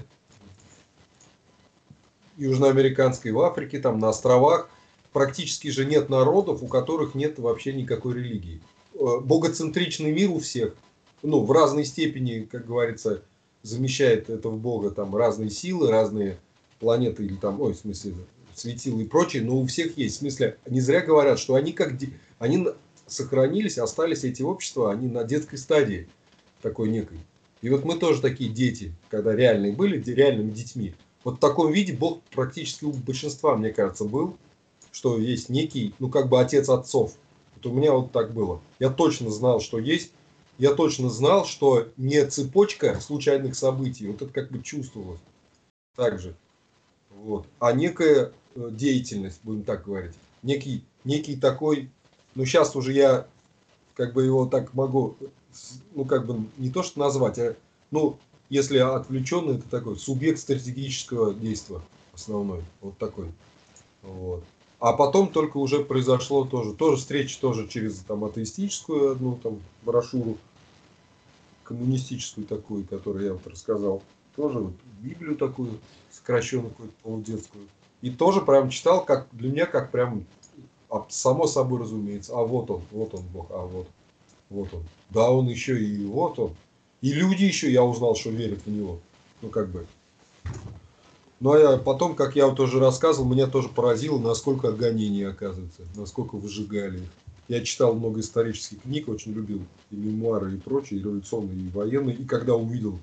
южноамериканской, в Африке, там, на островах. Практически же нет народов, у которых нет вообще никакой религии. Э, Богоцентричный мир у всех, ну, в разной степени, как говорится, замещает это в Бога там разные силы, разные планеты или там, ой, в смысле, светила и прочее, но у всех есть. В смысле, не зря говорят, что они как де- они на- сохранились, остались эти общества, они на детской стадии такой некой. И вот мы тоже такие дети, когда реальные были, де- реальными детьми. Вот в таком виде Бог практически у большинства, мне кажется, был, что есть некий, ну как бы отец отцов. Вот у меня вот так было. Я точно знал, что есть. Я точно знал, что не цепочка случайных событий, вот это как бы чувствовалось так же. Вот. А некая э, деятельность, будем так говорить. Некий, некий такой, ну сейчас уже я как бы его так могу, с- ну как бы не то что назвать, а ну если отвлеченно, это такой субъект стратегического действия основной, вот такой. Вот. А потом только уже произошло тоже, тоже встреча тоже через там атеистическую одну там брошюру, коммунистическую такую, которую я вот рассказал. Тоже вот Библию такую, сокращенную какую-то полудетскую. И тоже прям читал, как для меня, как прям а, само собой разумеется. А вот он, вот он Бог, а вот, вот он. Да, он еще и вот он. И люди еще, я узнал, что верят в него. Ну, как бы. Ну, а я потом, как я вот тоже рассказывал, меня тоже поразило, насколько гонения, оказывается, насколько выжигали их. Я читал много исторических книг, очень любил и мемуары, и прочее, и революционные, и военные. И когда увидел,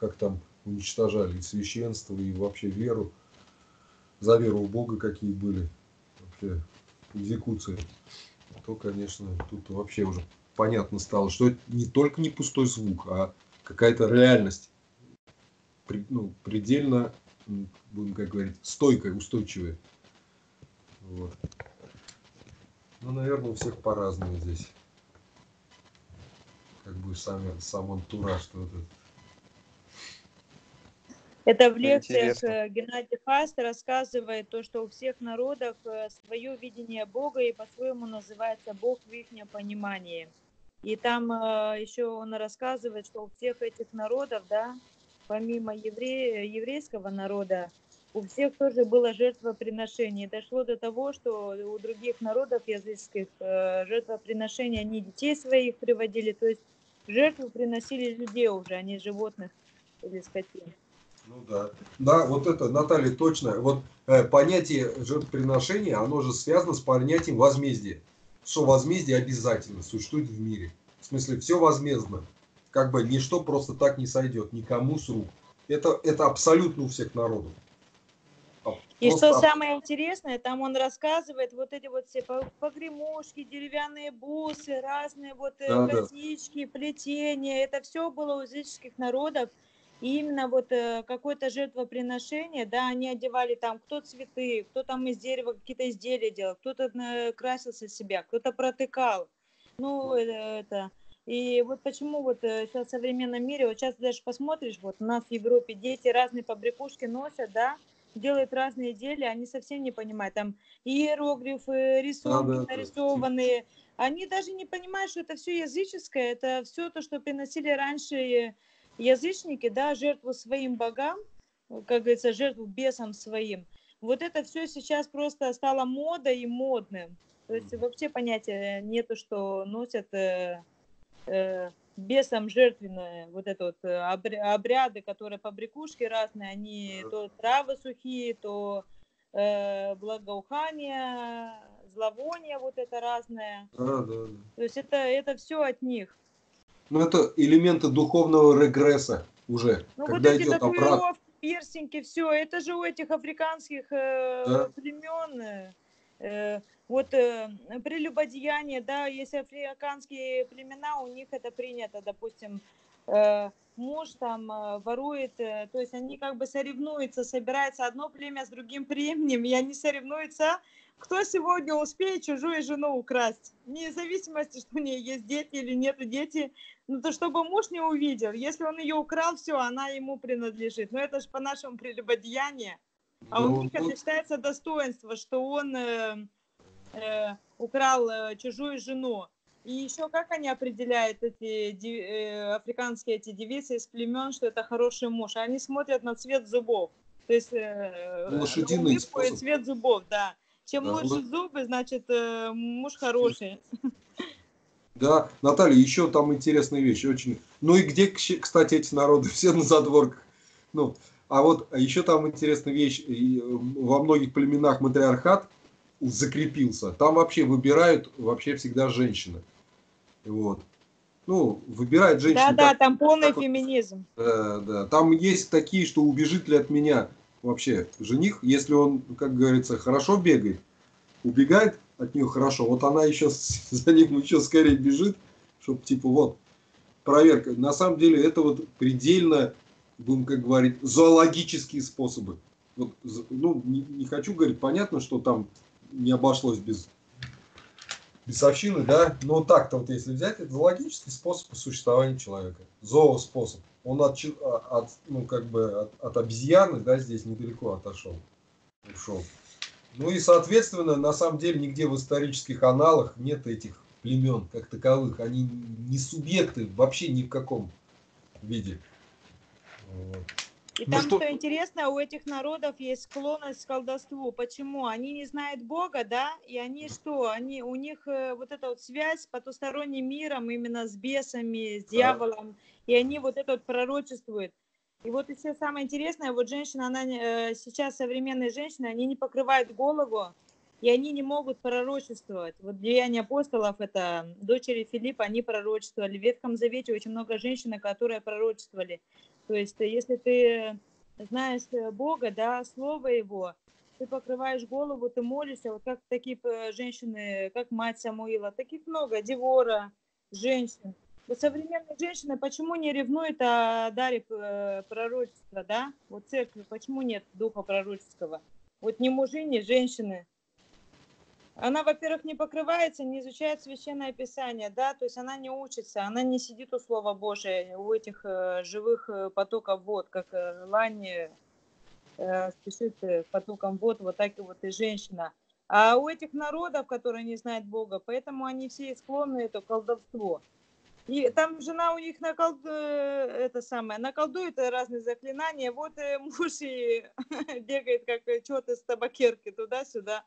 как там уничтожали и священство, и вообще веру, за веру в Бога какие были вообще экзекуции, то, конечно, тут вообще уже понятно стало, что это не только не пустой звук, а какая-то реальность, ну, предельно, будем как говорить, стойкая, устойчивая. Вот. Ну, наверное, у всех по-разному здесь. Как бы сами, сам антураж, что это. Это в лекциях Интересно. э, Геннадий Фаст рассказывает то, что у всех народов э, свое видение Бога, и по-своему называется Бог в их понимании. И там э, еще он рассказывает, что у всех этих народов, да, помимо евре... еврейского народа, у всех тоже было жертвоприношение. Дошло до того, что у других народов языческих э, жертвоприношения, они детей своих приводили, то есть жертву приносили людей уже, а не животных или скотин. Ну да. Да, вот это, Наталья, точно. Вот э, понятие жертвоприношения, оно же связано с понятием возмездия. Что возмездие обязательно существует в мире. В смысле, все возмездно. Как бы ничто просто так не сойдет, никому с рук. Это, это абсолютно у всех народов. А И просто что аб- самое интересное, там он рассказывает вот эти вот все по- погремушки, деревянные бусы, разные вот э, Да, да. косички, плетения. Это все было у языческих народов. И именно вот э, какое-то жертвоприношение, да, они одевали там кто цветы, кто там из дерева какие-то изделия делал, кто-то э, красился себя, кто-то протыкал. Ну, э, это... И вот почему вот э, сейчас в современном мире, вот сейчас даже посмотришь, вот у нас в Европе дети разные побрякушки носят, да, делают разные изделия, они совсем не понимают, там иероглифы, Да, рисунки да, да. нарисованные, они даже не понимают, что это все языческое, это все то, что приносили раньше язычники, да, жертву своим богам, как говорится, жертву бесам своим. Вот это все сейчас просто стало модой и модным. То есть вообще понятия нету, что носят э, э, бесам жертвенное, вот это вот э, обря- обряды, которые побрякушки разные, они то травы сухие, то э, благоухание, зловоние вот это разное. Да, да, да. То есть это, это все от них. Ну, это элементы духовного регресса уже. Ну вот Когда эти идет обратно. татуировки, пирсинги, все, это же у этих африканских э, Да. племен. э, э, вот э, прелюбодеяние, да, есть африканские племена, у них это принято, допустим, э, муж там э, ворует, э, то есть они как бы соревнуются, собирается одно племя с другим племенем, и они соревнуются, кто сегодня успеет чужую жену украсть, вне зависимости, что у нее есть дети или нету дети. Ну, то чтобы муж не увидел. Если он ее украл, все, она ему принадлежит. Но это же по-нашему прелюбодеяние. А у Ну, них ну, это считается достоинство, что он э, э, украл э, чужую жену. И еще как они определяют эти ди- э, африканские эти девицы из племен, что это хороший муж? Они смотрят на цвет зубов. То есть э, на лошадиный улыбку и способ. цвет зубов, да. Чем Да, лучше ло- зубы, значит э, муж хороший. Да, Наталья, еще там интересная вещь, очень. Ну и где, кщ- кстати, эти народы? Все на задворках. Ну, а вот еще там интересная вещь. и, э, Во многих племенах матриархат закрепился. Там вообще выбирают вообще всегда женщины. Вот. Ну, выбирает женщина Да-да, как, там полный как вот, феминизм. э, да. Там есть такие, что убежит ли от меня вообще жених, если он, как говорится, хорошо бегает, убегает от нее хорошо, вот она еще с- за ним еще скорее бежит, чтобы типа вот проверка. На самом деле это вот предельно, будем как говорить, зоологические способы. Вот, з- ну, не, не хочу говорить, понятно, что там не обошлось без бесовщины, да, но так-то вот если взять, это зоологический способ существования человека, зооспособ. Он от, чел- а- от, ну, как бы от, от обезьяны, да, здесь недалеко отошел, ушел. Ну и, соответственно, на самом деле нигде в исторических аналах нет этих племен как таковых. Они не субъекты вообще ни в каком виде. Вот. И Ну там, что, что интересно, у этих народов есть склонность к колдовству. Почему? Они не знают Бога, да, и они что? Они, у них э, вот эта вот связь с потусторонним миром, именно с бесами, с Да. дьяволом, и они вот это вот пророчествуют. И вот еще самое интересное, вот женщина, она э, сейчас современные женщины, они не покрывают голову, и они не могут пророчествовать. Вот Деяния апостолов, это дочери Филиппа, они пророчествовали. В Ветхом Завете очень много женщин, которые пророчествовали. То есть, если ты знаешь Бога, да, Слово Его, ты покрываешь голову, ты молишься, вот как такие женщины, как мать Самуила, таких много, Девора, женщин. Вот современные женщины почему не ревнуют о даре пророчества, да? Вот церкви, почему нет духа пророческого? Вот ни мужи, ни женщины. Она, во-первых, не покрывается, не изучает Священное Писание, да, то есть она не учится, она не сидит у Слова Божия, у этих э, живых э, потоков вод, как э, лань э, спешит э, потоком вод, вот так и вот и женщина. А у этих народов, которые не знают Бога, поэтому они все склонны это колдовство. И там жена у них наколд... это самое, наколдует разные заклинания, вот э, муж и бегает как что-то с табакерки туда-сюда.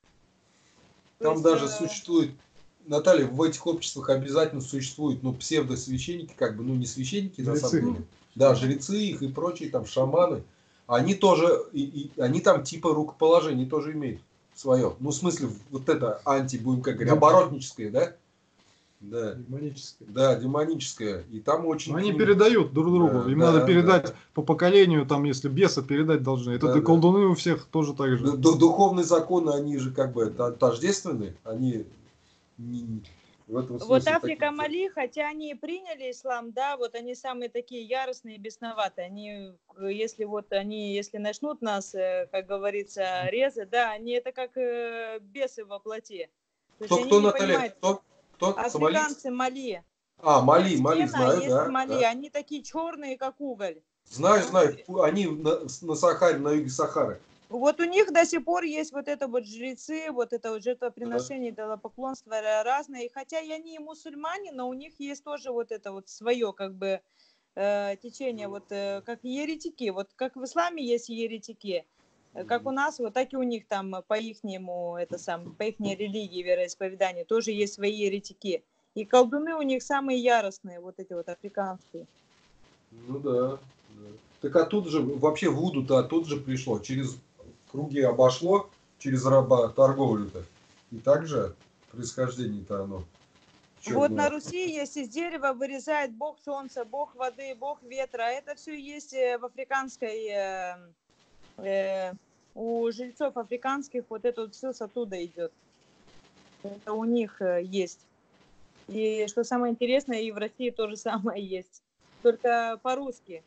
То Там есть, даже э, существует, Наталья, в этих обществах обязательно существуют, ну, псевдосвященники, как бы, ну, не священники, на Жрецы. самом деле. Да, жрецы их и прочие, там, шаманы. Они тоже, и, и, они там типа рукоположение тоже имеют свое. Ну, в смысле, вот это анти, будем как говорить, оборотническое, да? Да. Демоническое. Да, демоническое. И там очень... Но к они ним- передают друг другу. Да, Им да, надо передать да. по поколению, там, если беса передать должны. Это Да, да, да. колдуны у всех тоже так же. Ду- ду- Духовные законы, они же как бы та- тождественны. Они не- в этом вот смысле Африка такие... Мали, хотя они и приняли ислам, да, вот они самые такие яростные и бесноватые. Они, э, если вот они, если начнут нас, э, как говорится, резать, да, они это как э, бесы во плоти. То есть Кто, они кто, не Наталья? понимают. Кто? Кто? Сомалийцы? Африканцы Мали. А, Мали, Есть Мали, Кена, знаю, есть да, Мали. да. Они такие черные, как уголь. Знаю, знаю. Они на, на Сахаре, на юге Сахары. Вот у них до сих пор есть вот это вот жрецы, вот это вот жертвоприношение, идолопоклонство разное. И хотя и они и мусульмане, но у них есть тоже вот это вот свое как бы э, течение, вот э, как еретики. Вот как в исламе есть еретики, э, как у нас, вот так и у них там по ихнему, это сам, по ихней религии, вероисповеданию тоже есть свои еретики. И колдуны у них самые яростные, вот эти вот африканские. Ну да, да. Так оттуда же, вообще вуду-то оттуда же пришло. Через круги обошло, через работорговлю-то. И также происхождение-то оно. Вот на черное. Руси есть из дерева вырезает бог солнца, бог воды, бог ветра. Это все есть э, в африканской, э, э, у жильцов африканских, вот это вот все с оттуда идет. Это у них э, есть. И что самое интересное, и в России то же самое есть. Только по-русски.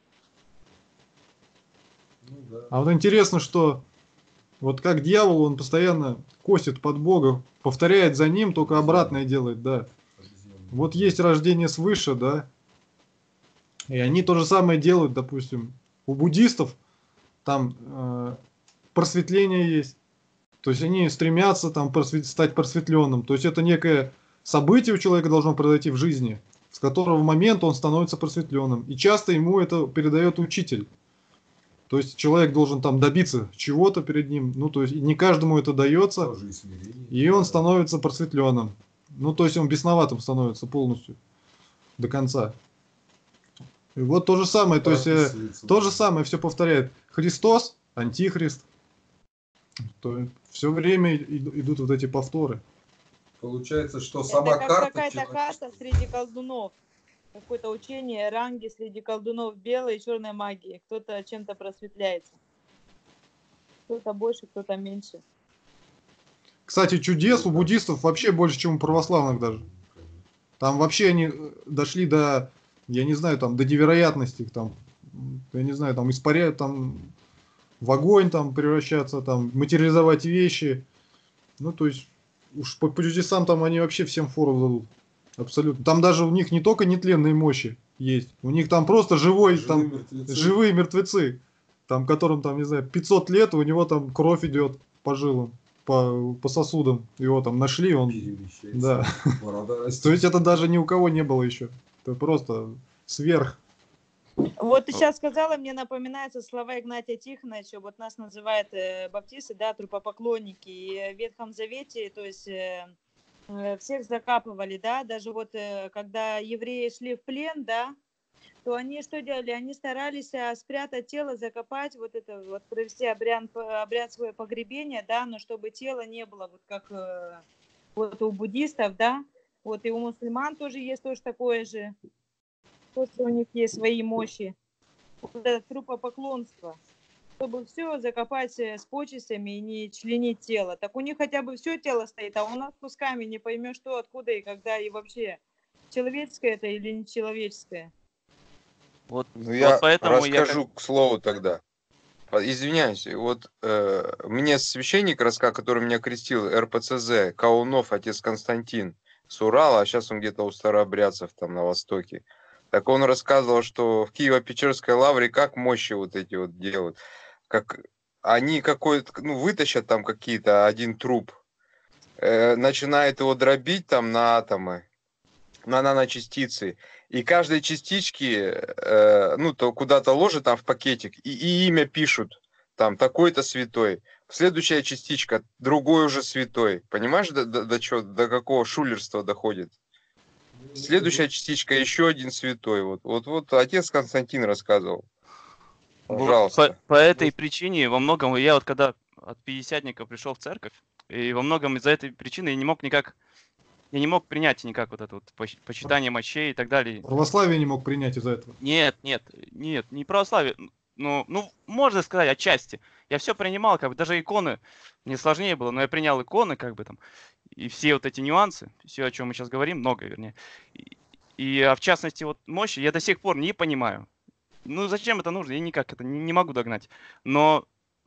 Ну да. А вот интересно, что вот как дьявол, он постоянно косит под Бога, повторяет за ним, только обратное делает, да. Вот есть рождение свыше, да. И они то же самое делают, допустим, у буддистов там э, просветление есть. То есть они стремятся там просвет- стать просветленным. То есть это некое событие у человека должно произойти в жизни, с которого момента он становится просветленным. И часто ему это передает учитель. То есть человек должен там добиться чего-то перед ним. Ну, то есть не каждому это дается. Тоже и смирение. И он Да. становится просветленным. Ну, то есть он бесноватым становится полностью. До конца. И вот то же самое. То есть э, Прописывается, то да. же самое все повторяет. Христос, Антихрист. То все время ид- идут вот эти повторы. Получается, что Это сама как карта какая-то человека- каста среди колдунов. Какое-то учение, ранги среди колдунов белой и черной магии. Кто-то чем-то просветляется. Кто-то больше, кто-то меньше. Кстати, чудес у буддистов вообще больше, чем у православных даже. Там вообще они э, дошли до, я не знаю, там, до невероятности, там, м, я не знаю, там, испаряют, там, в огонь, там, превращаться, там, материализовать вещи. Ну, то есть, уж по, по чудесам там они вообще всем фору дадут. Абсолютно. Там даже у них не только нетленные мощи есть, у них там просто живой, Живые там, мертвецы. живые мертвецы, там, которым, там, не знаю, пятьсот лет, у него там кровь идет по жилам, по, по сосудам. Его там нашли, он... Перемещается. Да. Борода растет. То есть это даже ни у кого не было еще. Это просто сверх. Вот ты сейчас сказала, мне напоминаются слова Игнатия Тихоновича. Вот нас называют э, баптисты, да, трупопоклонники. И в Ветхом Завете, то есть э, э, всех закапывали, да, даже вот э, когда евреи шли в плен, да, то они что делали? Они старались а, спрятать тело, закопать, вот это вот, провести обряд, обряд свое погребение, да, но чтобы тело не было вот как э, вот у буддистов, да, вот и у мусульман тоже есть тоже такое же, то, что у них есть свои мощи, вот это трупопоклонство, чтобы все закопать э, с почестями и не членить тело. Так у них хотя бы все тело стоит, а у нас кусками не поймешь, что, откуда и когда, и вообще, человеческое это или нечеловеческое. Вот, Ну, вот я поэтому я как... расскажу к слову тогда. По- Извиняюсь, вот э, мне священник рассказал, который меня крестил, эр пэ цэ зэ, Каунов, отец Константин, с Урала, а сейчас он где-то у старообрядцев там на Востоке. Так он рассказывал, что в Киево-Печерской лавре как мощи вот эти вот делают. Как они какой-то, ну, вытащат там какие-то один труп, э, начинает его дробить там на атомы, на наночастицы, и каждой частички, э, ну, то куда-то ложат там в пакетик, и, и имя пишут, там, такой-то святой. Следующая частичка, другой уже святой. Понимаешь, до, до, до, чё, до какого шулерства доходит? Следующая частичка, еще один святой. Вот, вот, вот отец Константин рассказывал. Вот Пожалуйста. по, по этой причине во многом я вот когда от пятидесятника пришел в церковь, и во многом из-за этой причины я не мог никак, я не мог принять никак вот это вот поч- почитание мощей и так далее. Православие не мог принять из-за этого. Нет, нет, нет, не православие. Ну, ну, можно сказать, отчасти. Я все принимал, как бы даже иконы. Мне сложнее было, но я принял иконы, как бы там, и все вот эти нюансы, все, о чем мы сейчас говорим, много, вернее. И, и, а в частности, вот мощи я до сих пор не понимаю. Ну, зачем это нужно? Я никак это не, не могу догнать. Но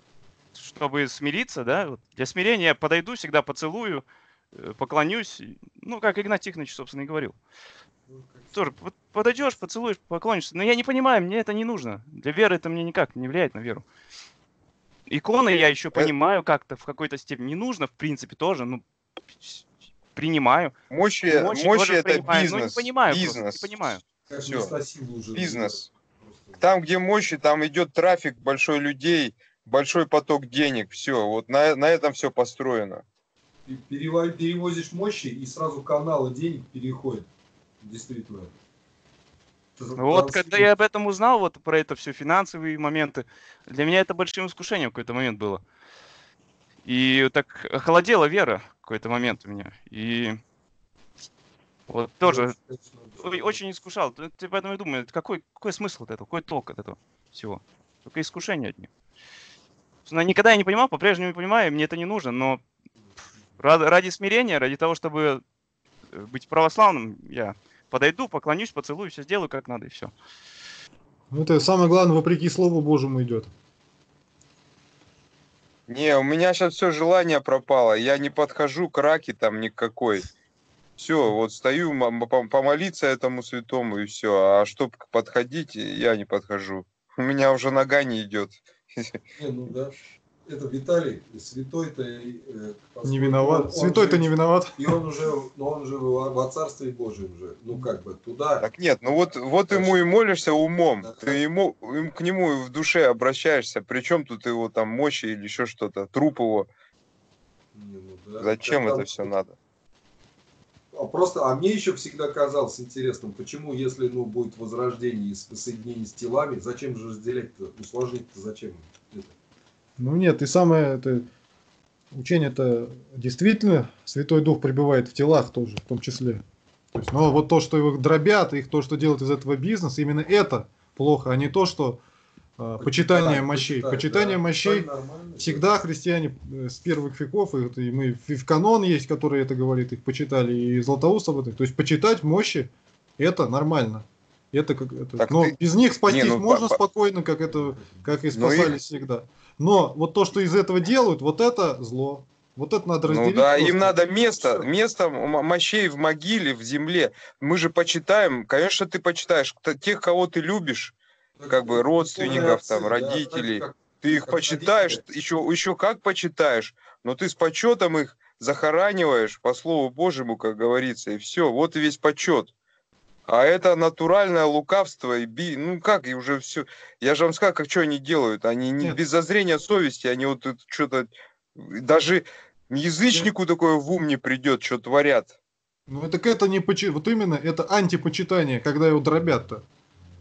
чтобы смириться, да, вот, для смирения я подойду, всегда поцелую, э, поклонюсь. и- Ну, как Игнат Тихонович, собственно, и говорил. Тоже вот подойдешь, поцелуешь, поклонишься. Но я не понимаю, мне это не нужно. Для веры это мне никак не влияет на веру. Иконы я еще Э, понимаю как-то в какой-то степени. Не нужно, в принципе, тоже. Ну, с- принимаю. Мощи, Мощи мощи тоже это принимаю. Но не бизнес. понимаю просто. Не Бизнес. понимаю. Как Все. места силы уже. Бизнес. просто. Там, где мощи, там идет трафик, большой людей, большой поток денег. Все. Вот на, на этом все построено. Ты перево- перевозишь мощи, и сразу каналы денег переходят. Действительно. Тр- Вот когда транслируют. я об этом узнал, вот про это все финансовые моменты, для меня это большим искушением в какой-то момент было. И так охолодела вера в какой-то момент у меня. И вот тоже Да, конечно, ой- да. очень искушал. Ты ты поэтому и думаю, какой, какой смысл от этого, какой толк от этого всего? Только искушение от них. Собственно, никогда я не понимал, по-прежнему не понимаю, мне это не нужно, но ради, ради смирения, ради того, чтобы э, быть православным, я подойду, поклонюсь, поцелую, все сделаю как надо и все. Ну, это самое главное, вопреки Слову Божьему идет. Не, у меня сейчас все желание пропало. Я не подхожу к раке там никакой. Все, вот стою м- м- помолиться этому святому и все. А чтобы подходить, я не подхожу. У меня уже нога не идет. Не, ну да. Это Виталий, святой-то, э, Не поскольку виноват. он- он Святой-то же- не виноват. И он уже, но он же во, во Царстве Божьем же, ну как бы туда. Так нет, ну вот, вот Так ему что- и молишься умом. Да. Ты ему, им- к нему в душе обращаешься. Причем тут его там мощи или еще что-то, труп его. Не, ну да. Зачем Когда- это все надо? А просто, а мне еще всегда казалось интересным, почему, если ну будет возрождение и с- соединение с телами, зачем же разделять-то, усложнить-то зачем это? Ну нет, и самое это учение-то действительно Святой Дух пребывает в телах тоже, в том числе. То есть, но вот то, что их дробят, их то, что делают из этого бизнес, именно это плохо, а не то, что э, почитание мощей. почитать, Почитание да. мощей Правильно, нормально, всегда да. христиане э, с первых веков, и, вот и мы и в канон есть, который это говорит, их почитали, и Златоуст об этом. То есть почитать мощи это нормально. Это как это. Так Но ты- без них спастись Не, ну, можно по- по- спокойно, как это, как и Но их- спасались всегда. Но вот то, что из этого делают, вот это зло. Вот это надо Ну разделить. да, просто. им надо место, место м- мощей в могиле, в земле. Мы же почитаем, конечно, ты почитаешь т- тех, кого ты любишь, как бы родственников, там, Духовные отцы, да, родителей. как- Ты их как почитаешь, родители. еще, еще как почитаешь, но ты с почетом их захораниваешь, по Слову Божьему, как говорится, и все, вот и весь почет. А это натуральное лукавство и би... Ну как, и уже все. Я же вам сказал, как что они делают. Они не Нет. без зазрения совести, они вот что-то... Даже язычнику такое в ум не придет, что творят. Ну так это не почи... вот именно это антипочитание, когда его дробят-то.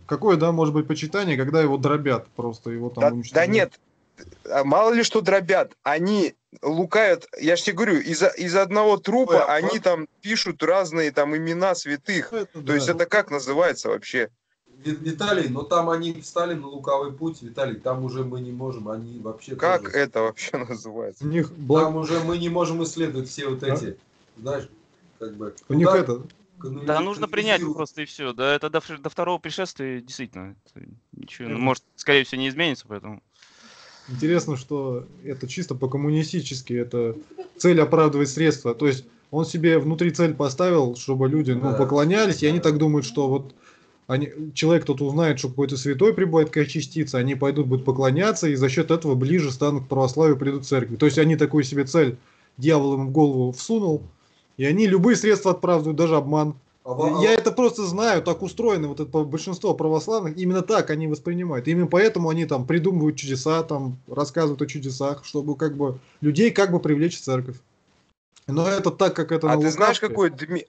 какое, да, может быть почитание, когда его дробят просто, его там Да, да уничтожают? нет, а мало ли что дробят, они лукают, я же тебе говорю, из, из одного Ой, трупа а они там пишут разные там имена святых. Ну, это То есть да. это как называется вообще? Ви- Виталий, но там они встали на лукавый путь, Виталий, там уже мы не можем, они вообще Как тоже... это вообще У называется? них, благ... Там уже мы не можем исследовать все вот А? эти, знаешь, как бы... У них туда это... канони- Да, нужно принять канонизируют. просто и все. Да, это до, вш- до второго пришествия действительно это ничего, ну, Это может, скорее всего, не изменится, поэтому. интересно, что это чисто по-коммунистически, это цель оправдывает средства. То есть он себе внутри цель поставил, чтобы люди, ну, Да, поклонялись, и они да. так думают, что вот они, человек кто-то узнает, что какой-то святой прибывает, какая частица, они пойдут, будут поклоняться, и за счет этого ближе станут к православию, придут в церкви. То есть они такую себе цель, дьявол им в голову всунул, и они любые средства оправдывают, даже обман. А во- а Я во- это просто знаю, так устроено, вот это по- большинство православных, именно так они воспринимают. Именно поэтому они там придумывают чудеса, там рассказывают о чудесах, чтобы как бы людей как бы привлечь в церковь. Но это так, как это А на ты знаешь, лукавстве. какое дме...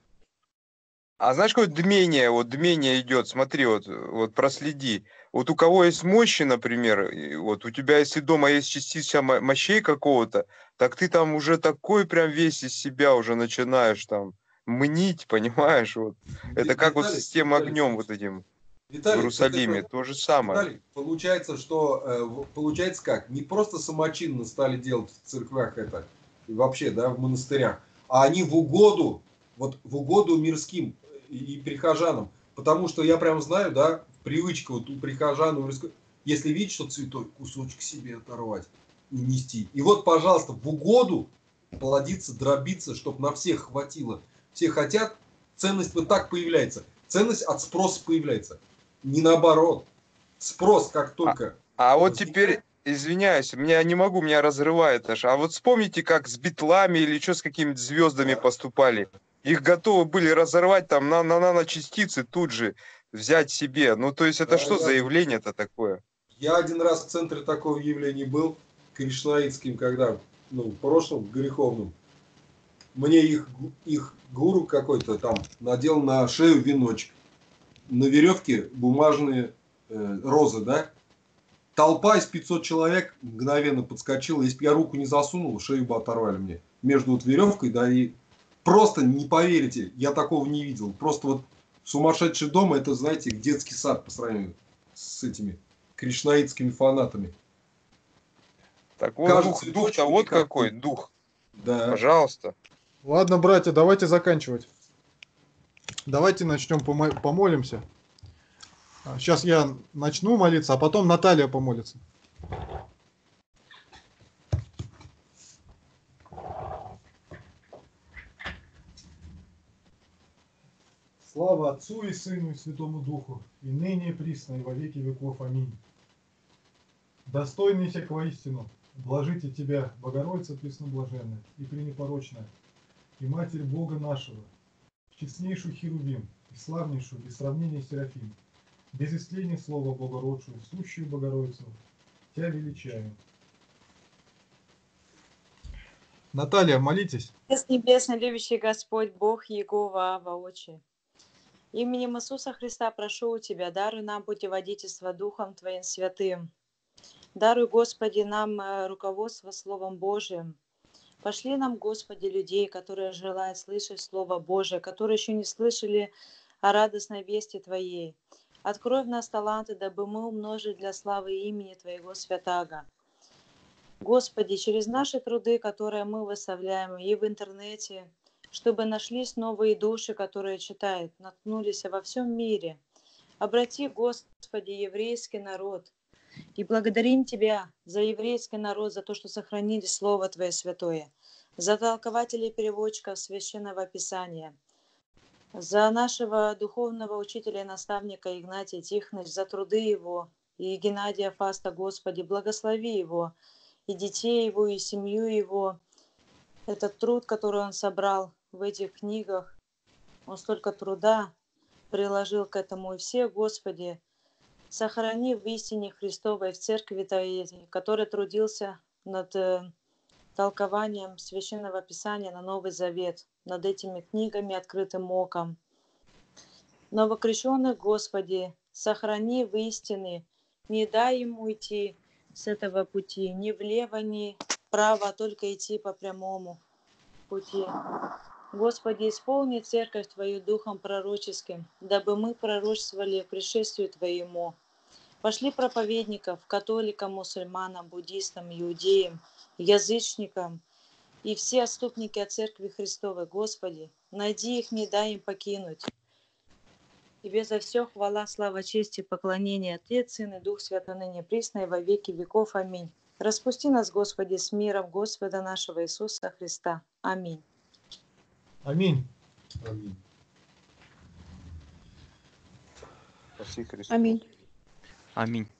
А знаешь, какое дмение, вот дмение идет, смотри, вот, вот проследи. Вот у кого есть мощи, например, и вот у тебя, если дома есть частица мо- мощей какого-то, так ты там уже такой прям весь из себя уже начинаешь там мнить, понимаешь? Вот. Ви- Это как вот Виталий, с тем Виталий, огнем вот этим в Виталий, так Иерусалиме, это, то же самое. Виталий, получается, что, э, в- получается как, не просто самочинно стали делать в церквях это, и вообще, да, в монастырях, а они в угоду, вот в угоду мирским и, и прихожанам, потому что я прям знаю, да, привычка вот у прихожан, у мирской- если видишь, что святой, кусочек себе оторвать и нести. И вот, пожалуйста, в угоду плодиться, дробиться, чтобы на всех хватило. Все хотят, ценность вот так появляется. Ценность от спроса появляется. Не наоборот. Спрос как А, только а вот возникает. теперь, извиняюсь, меня не могу, меня разрывает аж. А вот вспомните, как с битлами или что с какими-то звездами Да. поступали. Их готовы были разорвать там на, на наночастицы, тут же взять себе. Ну, то есть это Да, что за я, явление-то такое? я один раз в центре такого явления был, кришнаитским, когда, ну, в прошлом, греховном. Мне их, гу- их гуру какой-то там надел на шею веночек. На веревке бумажные э, розы, да? Толпа из пятисот человек мгновенно подскочила. Если бы я руку не засунул, шею бы оторвали мне. Между вот веревкой, да, и просто не поверите, я такого не видел. Просто вот сумасшедший дом, это, знаете, детский сад по сравнению с этими кришнаитскими фанатами. Так вот, Каждый дух, дух-то цветочек вот как какой, дух. Да. Пожалуйста. Ладно, братья, давайте заканчивать. Давайте начнем помо- помолимся. Сейчас я начну молиться, а потом Наталья помолится. Слава Отцу и Сыну и Святому Духу, и ныне и присно, и во веки веков. Аминь. Достойный всех воистину, блажите Тебя, Богородица пресноблаженная и пренепорочная, и Матерь Бога нашего, честнейшую Херувим, и славнейшую, без сравнения Серафим, без истления слова Богородшую, сущую Богородицу, Тебя величаю. Наталья, молитесь. Отец Небесный, любящий Господь, Бог Иегова, Ава, Отче. Именем Иисуса Христа прошу у Тебя, даруй нам путеводительство Духом Твоим Святым. Даруй, Господи, нам э, руководство Словом Божиим. Пошли нам, Господи, людей, которые желают слышать Слово Божие, которые еще не слышали о радостной вести Твоей. Открой в нас таланты, дабы мы умножили для славы имени Твоего святаго. Господи, через наши труды, которые мы выставляем и в интернете, чтобы нашлись новые души, которые читают, наткнулись во всем мире. Обрати, Господи, еврейский народ. И благодарим Тебя за еврейский народ, за то, что сохранили Слово Твое святое, за толкователей и переводчиков Священного Писания, за нашего духовного учителя и наставника Игнатия Тихоновича, за труды его, и Геннадия Фаста, Господи, благослови его, и детей его, и семью его. Этот труд, который он собрал в этих книгах, он столько труда приложил к этому. И все, Господи, сохрани в истине Христовой в церкви Твоей, который трудился над э, толкованием Священного Писания на Новый Завет, над этими книгами открытым оком. Новокрещенных, Господи, сохрани в истине, не дай им уйти с этого пути, ни влево, ни вправо, а только идти по прямому пути. Господи, исполни церковь Твою духом пророческим, дабы мы пророчествовали пришествию Твоему. Пошли проповедников католикам, мусульманам, буддистам, иудеям, язычникам и все отступники от Церкви Христовой. Господи, найди их, не дай им покинуть. Тебе за все хвала, слава, честь и поклонение, Отец, Сын и Дух Святой, ныне присно и во веки веков. Аминь. Распусти нас, Господи, с миром Господа нашего Иисуса Христа. Аминь. Аминь. Аминь. Спаси Христос. Аминь. Аминь.